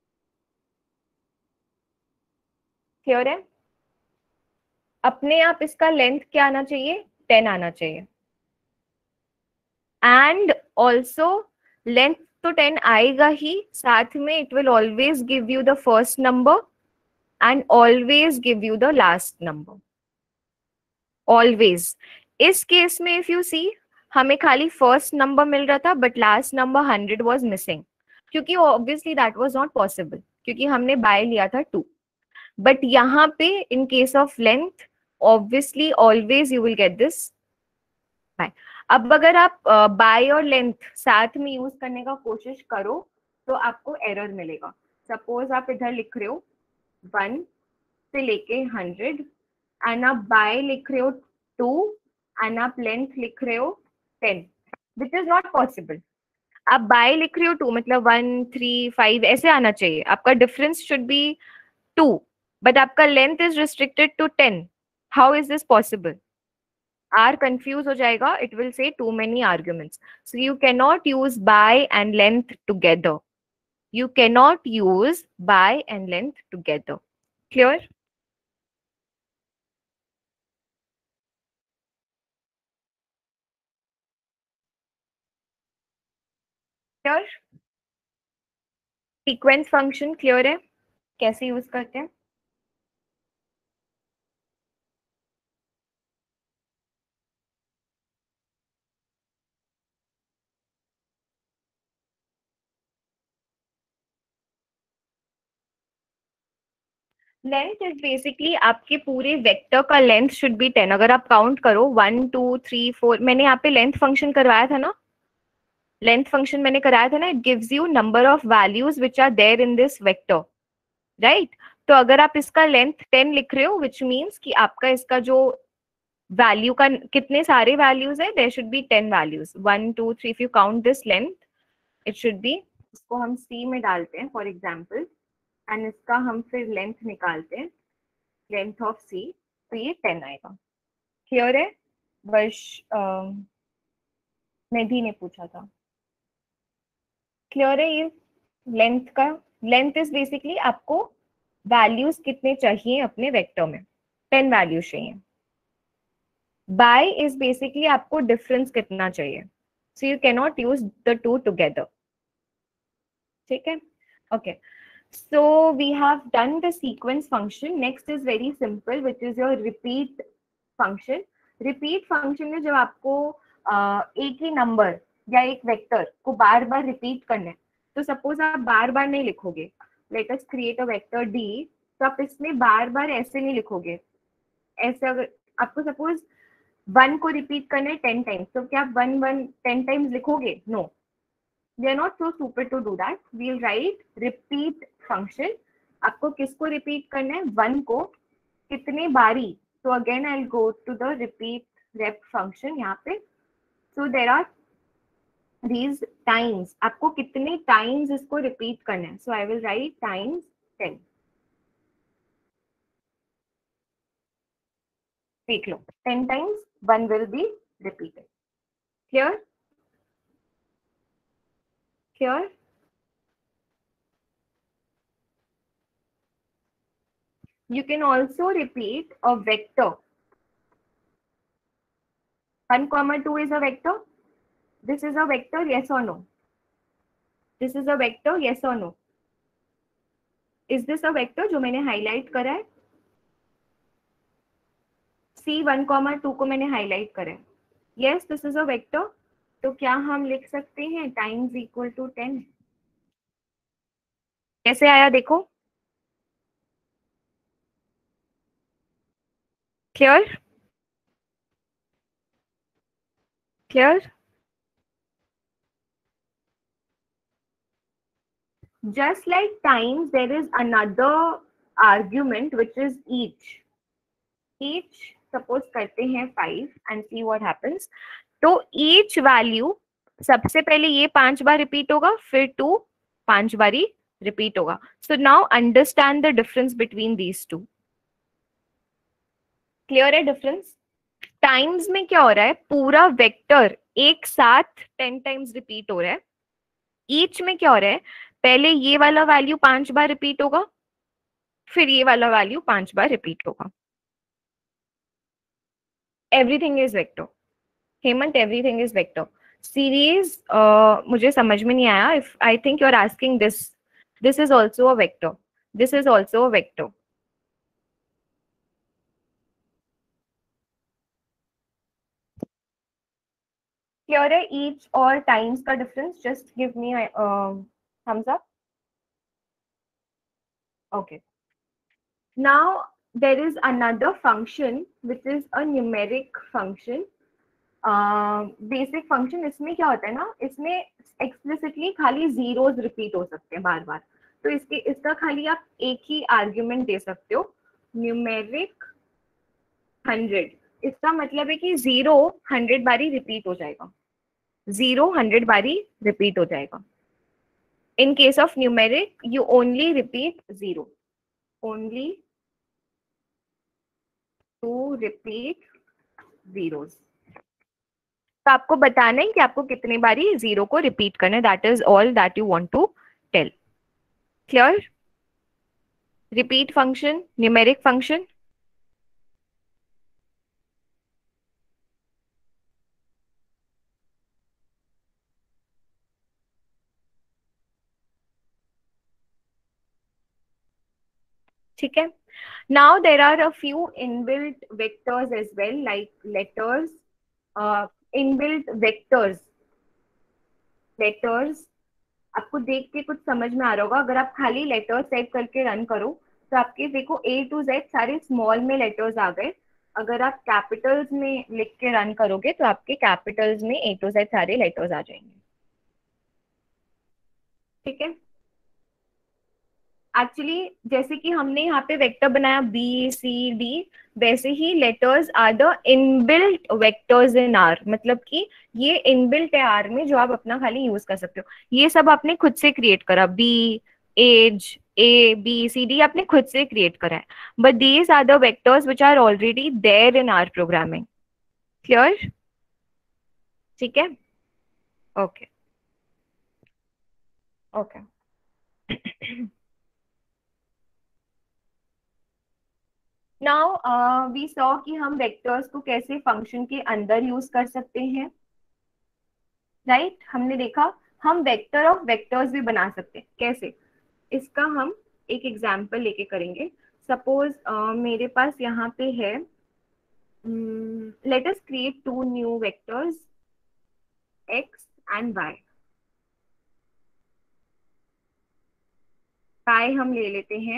क्लियर है, अपने आप इसका लेंथ क्या आना चाहिए, 10 आना चाहिए। एंड ऑल्सो लेंथ तो 10 आएगा ही, साथ में it will always give you the first number and always give you the last number, always. इस केस में इफ यू सी, हमें खाली फर्स्ट नंबर मिल रहा था but last number 100 was missing, क्योंकि obviously that was not possible, क्योंकि हमने बाय लिया था 2। बट यहाँ पे in case of length obviously always you will get this by. अब अगर आप बाय और लेंथ साथ में यूज करने का कोशिश करो तो आपको एरर मिलेगा। सपोज आप इधर लिख रहे हो 1 से लेके 100 एंड आप बाय लिख रहे हो 2 एंड आप लेंथ लिख रहे हो 10, विच इज नॉट पॉसिबल। आप बाय लिख रहे हो 2 मतलब 1, 3, 5 ऐसे आना चाहिए, आपका डिफरेंस शुड बी 2, बट आपका length is restricted to 10। How is this possible? R confuse हो जाएगा, it will say too many arguments. So you cannot use by and length together, you cannot use by and length together. Clear? Clear? Sequence function clear है, कैसे use करते हैं? Length is basically आपके पूरे vector का length should be 10। अगर आप count करो 1, 2, 3, 4, मैंने यहाँ पे लेंथ फंक्शन करवाया था ना, लेंथ फंक्शन मैंने कराया था ना, it gives you number of values which are there in this vector, right? तो अगर आप इसका लेंथ 10 लिख रहे हो, विच मीन्स कि आपका इसका जो वैल्यू का कितने सारे वैल्यूज है, there should be 10 values, 1, 2, 3, if you count this length it should be, इसको हम सी में डालते हैं फॉर एग्जाम्पल, एंड इसका हम फिर लेंथ निकालते हैं, लेंथ ऑफ सी, तो ये 10 आएगा। क्लियर है? वर्ष निधि ने पूछा था। क्लियर है ये लेंथ का? लेंथ इज बेसिकली आपको वैल्यूज कितने चाहिए अपने वेक्टर में, 10 वैल्यूज चाहिए। बाय इज बेसिकली आपको डिफरेंस कितना चाहिए, so you cannot use the two together. ठीक है, okay. So we have done the sequence function. Next is very simple, which is your repeat function. Repeat function में जब आपको एक ही नंबर या एक वेक्टर को बार बार रिपीट करना है, तो सपोज आप बार बार नहीं लिखोगे, let us create a vector D, तो आप इसमें बार बार ऐसे नहीं लिखोगे। ऐसे अगर आपको सपोज 1 को रिपीट करना है 10 टाइम्स, तो क्या आप 1 10 टाइम्स लिखोगे? No, we are not so stupid to do that. We'll write repeat function. आपको किसको रिपीट करना है? 1 को कितने बारी? तो again I go to the repeat rep function यहाँ पे। So there are these times, आपको कितने टाइम्स इसको रिपीट करना है? So I will write times 10। देख लो, 10 times 1 will be repeated. Clear? Clear? You can also repeat a vector. 1, 2 is a vector. This is a vector, yes or no? This is a vector, yes or no? Is this a vector जो मैंने highlight करा है? C1, 2 को मैंने highlight करा है। Yes, this is a vector. तो क्या हम लिख सकते हैं टाइम्स इक्वल टू 10? कैसे आया देखो, clear? Clear? Just like times, there is another argument which is each. Each suppose करते हैं 5 and see what happens. तो each value सबसे पहले ये 5 बार रिपीट होगा, फिर 2 5 बारी रिपीट होगा. So now understand the difference between these two. Clear है डिफरेंस? टाइम्स में क्या हो रहा है, पूरा वेक्टर एक साथ 10 टाइम्स रिपीट हो रहा है. ईच में क्या हो रहा है, पहले ये वाला वैल्यू 5 बार रिपीट होगा, फिर ये वाला वैल्यू 5 बार रिपीट होगा. Everything is vector. Hemant, everything is vector. Series मुझे समझ में नहीं आया. If I think you are asking this, this is also a vector, this is also a vector. Clear है ईच और टाइम्स का difference? Just give me thumbs up. Okay. Now there is another function which is a numeric function. Basic function. इसमें क्या होता है ना, इसमें explicitly खाली जीरोस रिपीट हो सकते हैं बार बार. तो इसका खाली आप एक ही आर्ग्यूमेंट दे सकते हो, न्यूमेरिक 100. इसका मतलब है कि 0 100 बारी रिपीट हो जाएगा. 0 100 बारी रिपीट हो जाएगा. In case of numeric, you only repeat 0. Only to repeat zeros. तो आपको बताना है कि आपको कितने बारी 0 को रिपीट करना है. That is all that you want to tell. Clear? Repeat function, numeric function. ठीक है. Now there are a few inbuilt vectors as well, like letters. Inbuilt vectors. Letters. आपको देख के कुछ समझ में आ रहा होगा. अगर आप खाली लेटर्स टाइप करके रन करो तो आपके देखो A to Z सारे स्मॉल में लेटर्स आ गए. अगर आप कैपिटल्स में लिख के रन करोगे तो आपके कैपिटल्स में A to Z सारे लेटर्स आ जाएंगे. ठीक है. एक्चुअली जैसे कि हमने यहाँ पे वेक्टर बनाया B C D, वैसे ही letters are the inbuilt vectors in R. मतलब कि ये इनबिल्ट है आर में, जो आप अपना खाली यूज कर सकते हो. ये सब आपने खुद से क्रिएट करा. बी, एज, A B C D आपने खुद से क्रिएट करा है. But these are the vectors which are already there in R programming. Clear? ठीक है. Okay. Okay. Now we saw कि हम वेक्टर्स को कैसे फंक्शन के अंदर यूज कर सकते हैं. राइट हमने देखा. हम वेक्टर ऑफ वेक्टर्स भी बना सकते हैं. कैसे? इसका हम एक एग्जांपल लेके करेंगे. सपोज मेरे पास यहाँ पे है, let us create 2 new vectors x and y. y हम ले लेते हैं.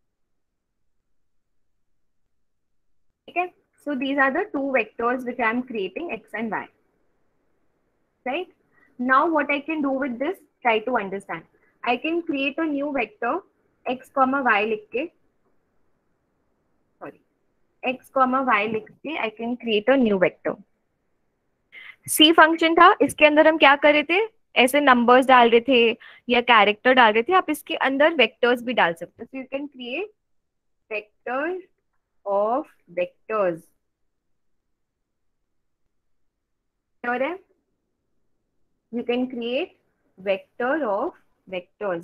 ठीक है. So these are the 2 vectors which I am creating, x and y. Right? Now what I can do with this, try to understand. I can create a new vector x comma y लिख के, sorry, x comma y लिख के I can create a new vector. C function था, इसके अंदर हम क्या कर रहे थे, ऐसे नंबर्स डाल रहे थे या कैरेक्टर डाल रहे थे. आप इसके अंदर वेक्टर्स भी डाल सकते हो. So you can create vectors of vectors. Clear है? You can create vector of vectors.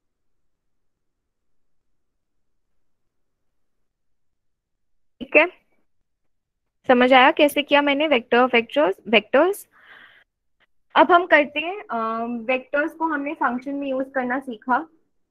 ठीक है. समझ आया कैसे किया मैंने वेक्टर ऑफ वेक्टर्स? वेक्टर्स. अब हम करते हैं वेक्टर्स को हमने फंक्शन में यूज करना सीखा.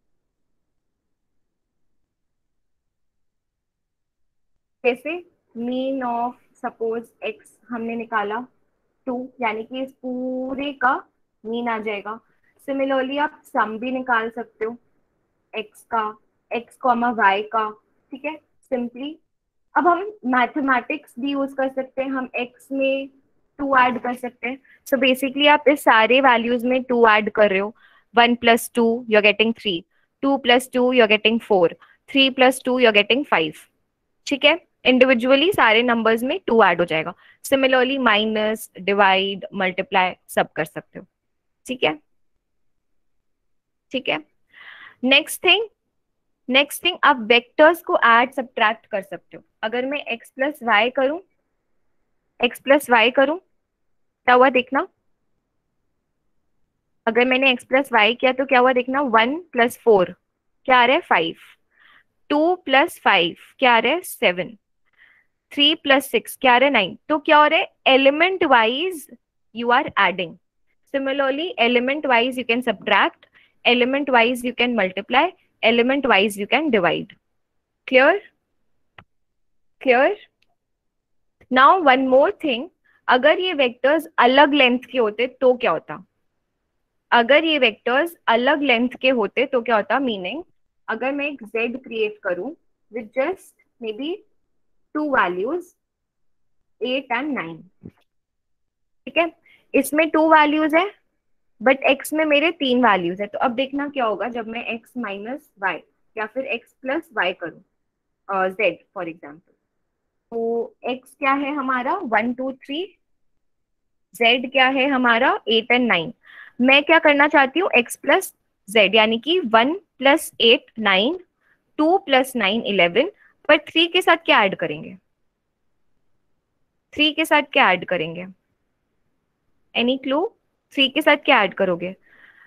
कैसे? मीन ऑफ सपोज एक्स हमने निकाला 2, यानी कि इस पूरे का मीन आ जाएगा. सिमिलरली आप सम भी निकाल सकते हो एक्स का, एक्स कॉमा वाई का. ठीक है. सिंपली अब हम मैथमेटिक्स भी यूज कर सकते हैं, हम x में 2 ऐड कर सकते हैं। सो बेसिकली आप इस सारे वैल्यूज में 2 ऐड कर रहे हो। 1 + 2 you are getting 3, 2 + 2 you are getting 4, 3 + 2 you are getting 5। ठीक है, इंडिविजुअली सारे नंबर्स में 2 ऐड हो जाएगा। सिमिलरली माइनस, डिवाइड, मल्टीप्लाई सब कर सकते हो। ठीक है, ठीक है। नेक्स्ट थिंग आप वेक्टर्स को ऐड सब्ट्रैक्ट कर सकते हो। अगर मैं x + y करूं क्या हुआ देखना। अगर मैंने x + y किया तो क्या हुआ देखना। 1 + 4 क्या आ रहा है 5, 2 + 5 क्या आ रहा है 7, 3 + 6 क्या आ रहा है 9। तो क्या हो रहा है, element wise you are adding. Similarly, element wise you can subtract, element wise you can multiply, element wise you can divide. Clear? Clear? Now one more thing, अगर ये वेक्टर्स अलग लेंथ के होते तो क्या होता। अगर ये वेक्टर्स अलग लेंथ के होते तो क्या होता, मीनिंग अगर मैं एक z क्रिएट करूं with just maybe 2 values 8 and 9। ठीक है, इसमें 2 वैल्यूज है बट x में मेरे 3 वैल्यूज है। तो अब देखना क्या होगा जब मैं x - y या फिर x + y करूं, z फॉर एग्जाम्पल। तो x क्या है हमारा 1 2 3, z क्या है हमारा 8 एंड 9। मैं क्या करना चाहती हूँ x + z, यानी कि 1 + 8 9, 2 + 9 11। पर 3 के साथ क्या ऐड करेंगे, 3 के साथ क्या ऐड करेंगे, एनी क्लू। 3 के साथ क्या ऐड करोगे।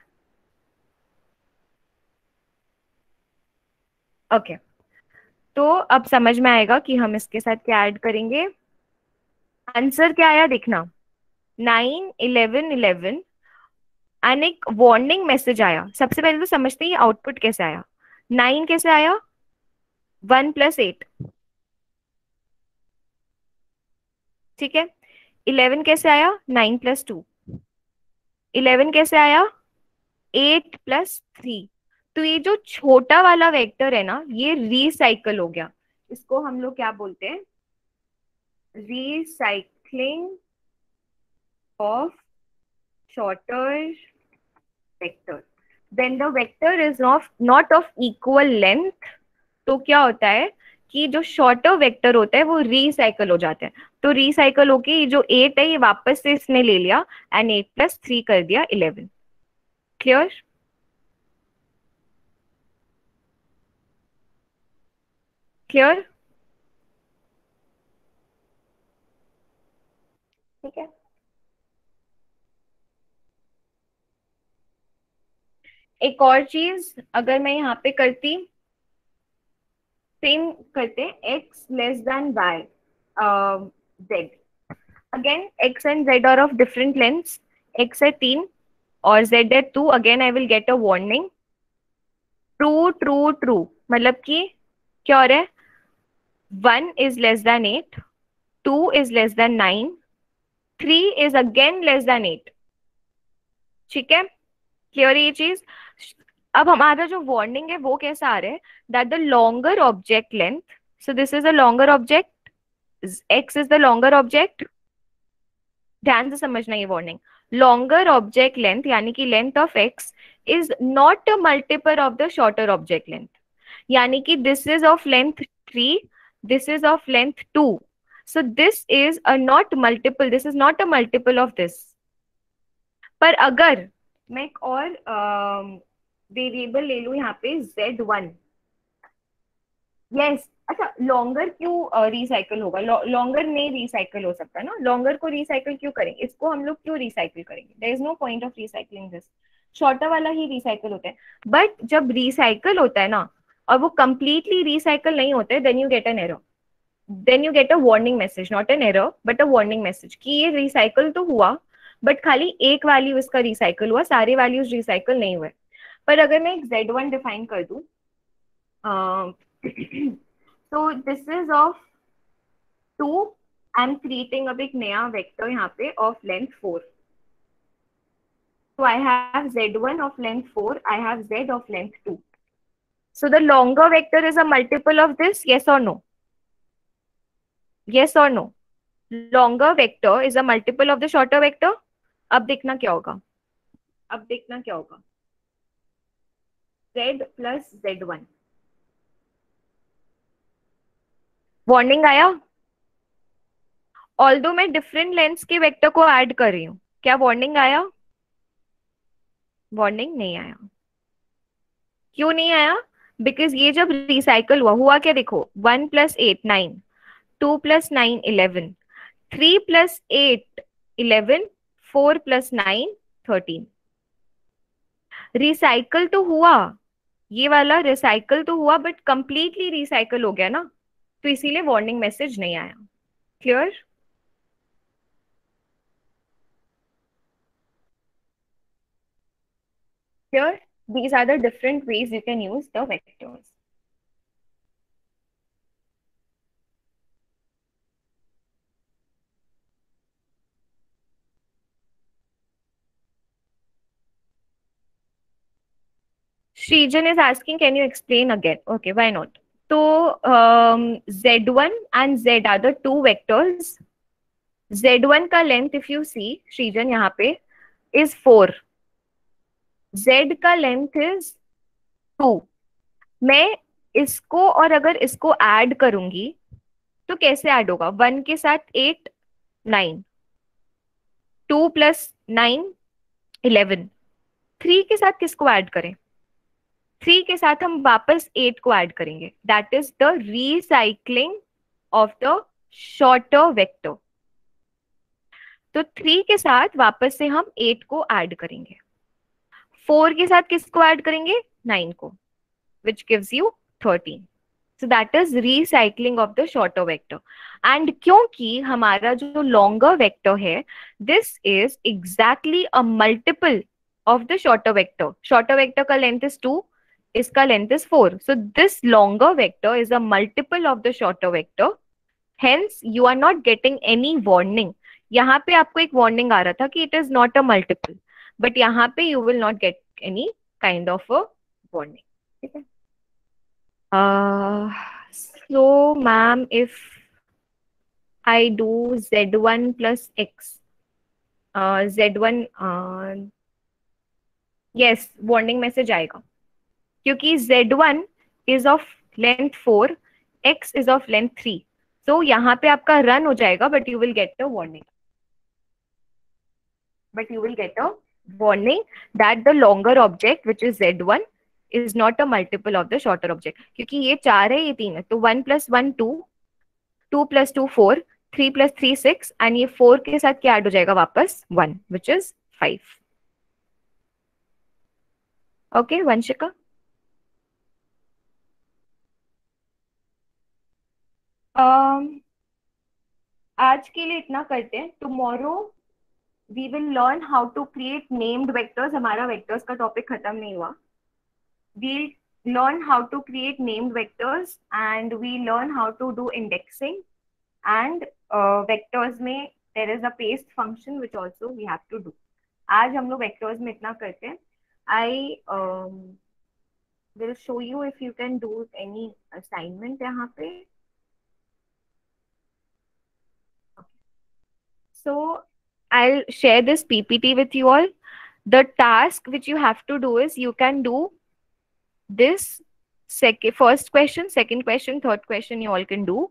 ओके, तो अब समझ में आएगा कि हम इसके साथ क्या ऐड करेंगे। आंसर क्या आया देखना, 9 11 11 एंड एक वार्निंग मैसेज आया। सबसे पहले तो समझते हैं ये आउटपुट कैसे आया। 9 कैसे आया, 1 + 8। ठीक है, 11 कैसे आया, 9 + 2। 11 कैसे आया, 8 + 3। तो ये जो छोटा वाला वेक्टर है ना, ये रिसाइकल हो गया। इसको हम लोग क्या बोलते हैं, recycling of shorter vector. Then the vector is not of equal length. तो क्या होता है कि जो शॉर्टर वेक्टर होता है वो रिसाइकल हो जाते हैं। तो रिसाइकल होके ये जो 8 है ये वापस से इसने ले लिया एंड 8 + 3 कर दिया 11। क्लियर? क्लियर? ठीक है, एक और चीज अगर मैं यहाँ पे करती, सेम करते x <y z। Again x and z are of different lengths. x है 3 और z है 2। Again I will get a warning, true true true. मतलब कि क्या हो रहा है, 1 इज <8, 2 इज <9, 3 इज अगेन <8। ठीक है, क्लियर है ये चीज। अब हमारा जो वार्निंग है वो कैसा आ रहा है, that the longer object length, so this is a longer object, x is the longer object. ध्यान से समझना ये वार्निंग। लॉन्गर ऑब्जेक्ट लेंथ यानी कि length of x is not a multiple of the shorter object length. यानी कि this is of length 3, this is of length 2, so this is a not multiple, this is not a multiple of this. पर अगर मैं एक और variable ले लूं यहाँ पे z1। यस, अच्छा लॉन्गर क्यों रिसाइकल होगा, लॉन्गर में रिसाइकल हो सकता है ना। लॉन्गर को रिसाइकल क्यों करेंगे, इसको हम लोग क्यों रिसाइकल करेंगे, there is no point of recycling this. Shorter वाला ही रिसाइकल होता है। बट जब रिसाइकल होता है ना और वो कंप्लीटली रिसाइकल नहीं होते, then you get an error, then you get a warning message, not an error but a warning message कि ये रिसाइकल तो हुआ बट खाली एक वैल्यू इसका रिसाइकल हुआ, सारे वैल्यूज रिसाइकल नहीं हुए। पर अगर मैं एक z1 डिफाइन कर दूं, तो this is of 2, I am creating अब एक नया वेक्टर यहाँ पे of length 4। So I have z1 of length 4, I have z of length 2. So the longer vector is a multiple of this, yes or no? Yes और no? Longer vector is a multiple of the shorter vector. अब देखना क्या होगा, अब देखना क्या होगा, z+z1। Warning आया? ऑल्दो मैं डिफरेंट लेंथ्स के वेक्टर को ऐड कर रही हूँ, क्या वार्निंग आया? वार्निंग नहीं आया। क्यों नहीं आया? बिकॉज ये जब रिसाइकल हुआ, हुआ क्या देखो, 1+8 9, 2+9 11, 3+8 11, 4+9 13। रिसाइकल तो हुआ, ये वाला रिसाइकल तो हुआ बट कंप्लीटली रिसाइकल हो गया ना, तो इसीलिए वार्निंग मैसेज नहीं आया। Clear? Clear? These are the different ways you can use the vectors. Srijan is asking, can you explain again? Okay, why not? So, Z1 and Z are the two vectors. Z1 का length if you see Srijan यहाँ पे is 4, Z का length is 2। मैं इसको और अगर इसको add करूंगी तो कैसे ऐड होगा? 1 के साथ 8 9, 2+9 11। 3 के साथ किसको ऐड करें? 3 के साथ हम वापस 8 को ऐड करेंगे, that is the recycling of the shorter vector. तो 3 के साथ वापस से हम 8 को ऐड करेंगे, 4 के साथ किसको ऐड करेंगे? 9 को, which gives you 13. So that is recycling of the shorter vector. And क्योंकि हमारा जो longer vector है, this is exactly a multiple of the shorter vector. Shorter vector का length is 2, इसका length is 4. So this longer vector is a multiple of the shorter vector. Hence, you are not getting any warning. यहाँ पे आपको एक warning आ रहा था कि it is not a multiple. But यहाँ पे you will not get any kind of a warning. ठीक है? Uh, so, ma'am, if I do Z1 plus X, Z1, yes, warning message आएगा क्योंकि Z1 is of length 4, X is of length 3. So यहाँ पे आपका run हो जाएगा, but you will get a warning. But you will get a warning that the longer object, which is Z1, is not a multiple of the shorter object. क्योंकि ये 4 है, ये 3 है, तो 1+1 2, 2+2 4, 3+3 6, एंड ये 4 के साथ क्या ऐड हो जाएगा वापस? 1, विच इज 5. ओके वंशिका? आज के लिए इतना करते हैं, tomorrow we will learn how to create named vectors. हमारा वेक्टर्स का टॉपिक खत्म नहीं हुआ। We'll learn how to create named vectors and we learn how to do indexing and vectors में there is a paste function which also we have to do. आज हम लोग vectors में इतना करते हैं। I will show you if you can do any assignment यहाँ पे। So I'll share this PPT with you all. The task which you have to do is you can do this first question, second question, third question you all can do.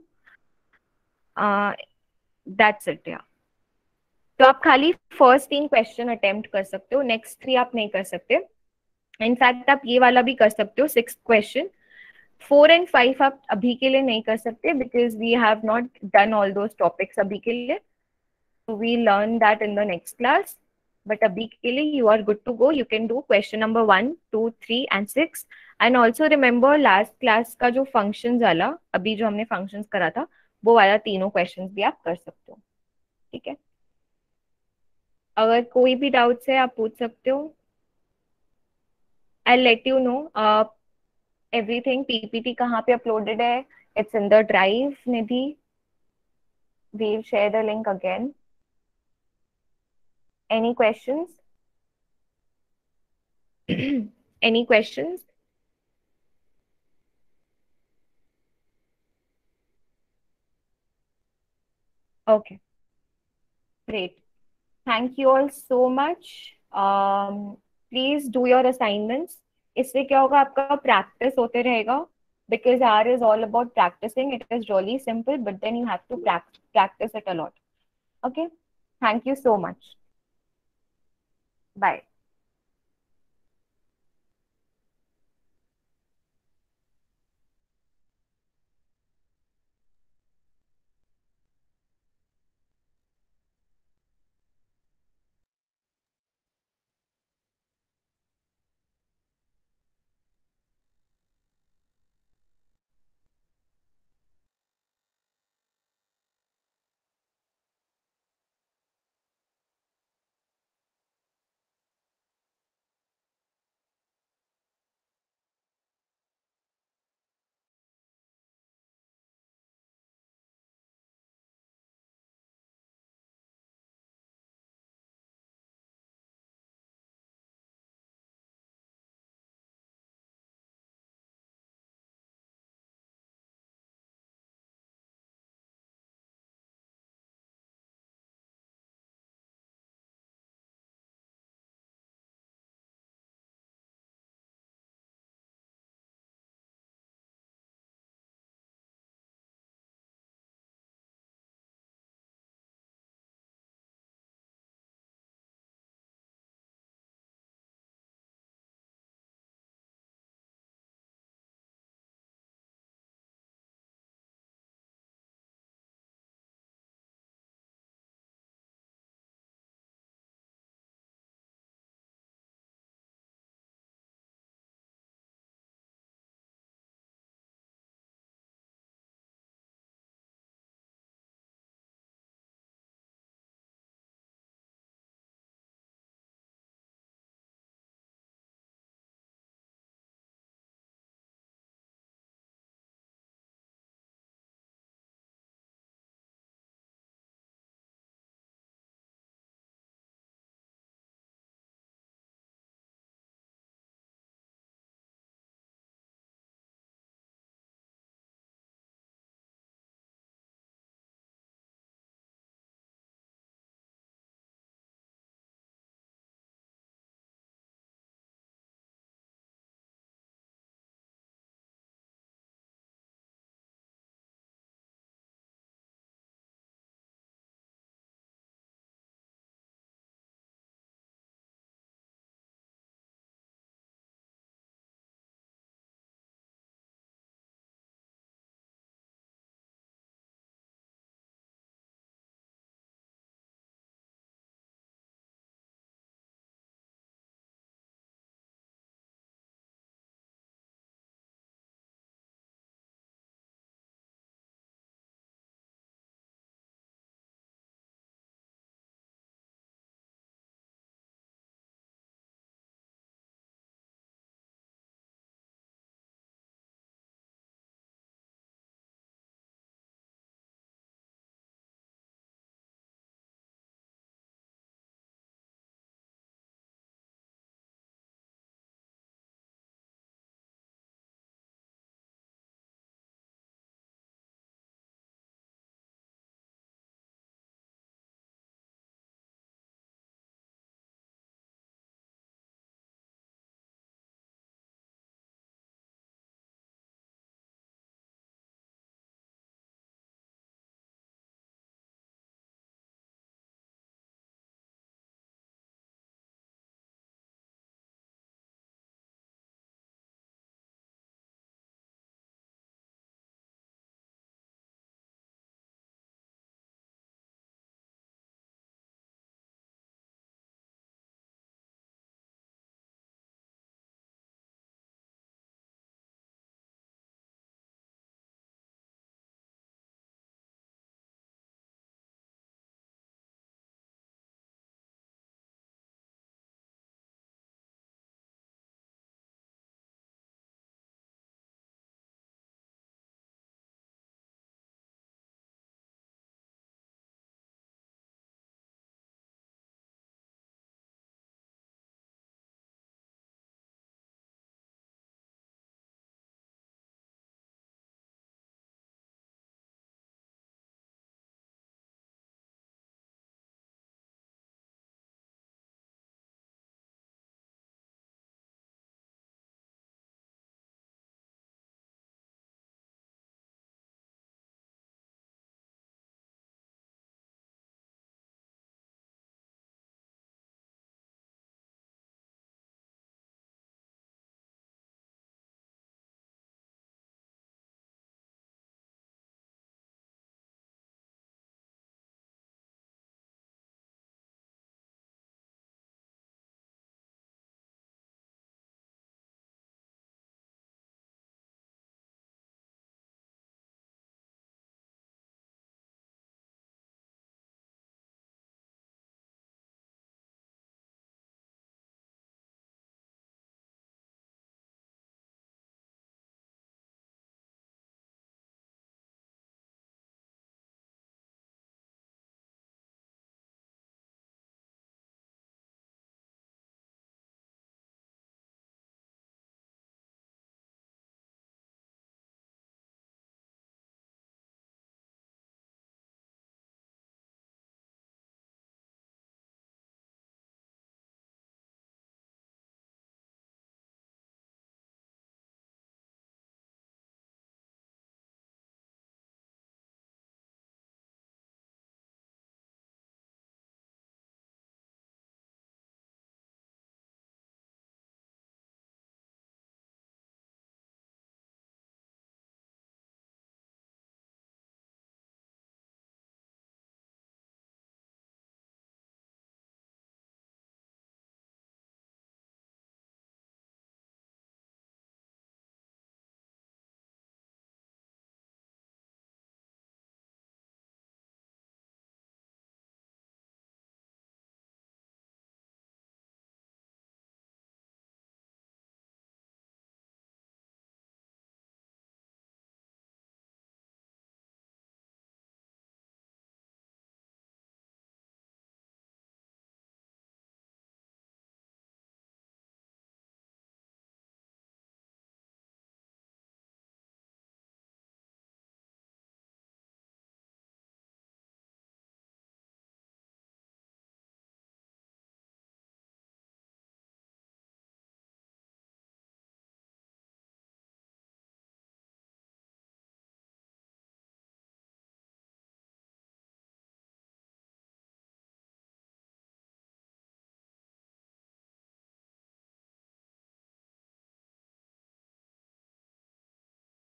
That's it, yeah. तो आप खाली first 3 question attempt कर सकते हो, next 3 आप नहीं कर सकते। इनफैक्ट आप ये वाला भी कर सकते हो 6 क्वेश्चन। 4 एंड 5 आप अभी के लिए नहीं कर सकते because we have not done all those topics अभी के लिए। We learn that in the next class, but अभी के लिए you are good to go. You can do question number 1 2 3 and 6। And also remember last class का जो function वाला, अभी जो हमने फंक्शन करा था, वो वाला तीनों क्वेश्चन भी आप कर सकते हो। ठीक है? अगर कोई भी डाउट्स है आप पूछ सकते हो। I let you know everything. PPT कहाँ पे अपलोडेड है? It's in the drive Nidhi. We'll share the link again. Any questions? Any questions? Okay, great. Thank you all so much. Please do your assignments. इससे क्या होगा, आपका practice होते रहेगा. Because R is all about practicing. It is really simple, but then you have to practice it a lot. Okay. Thank you so much. Bye.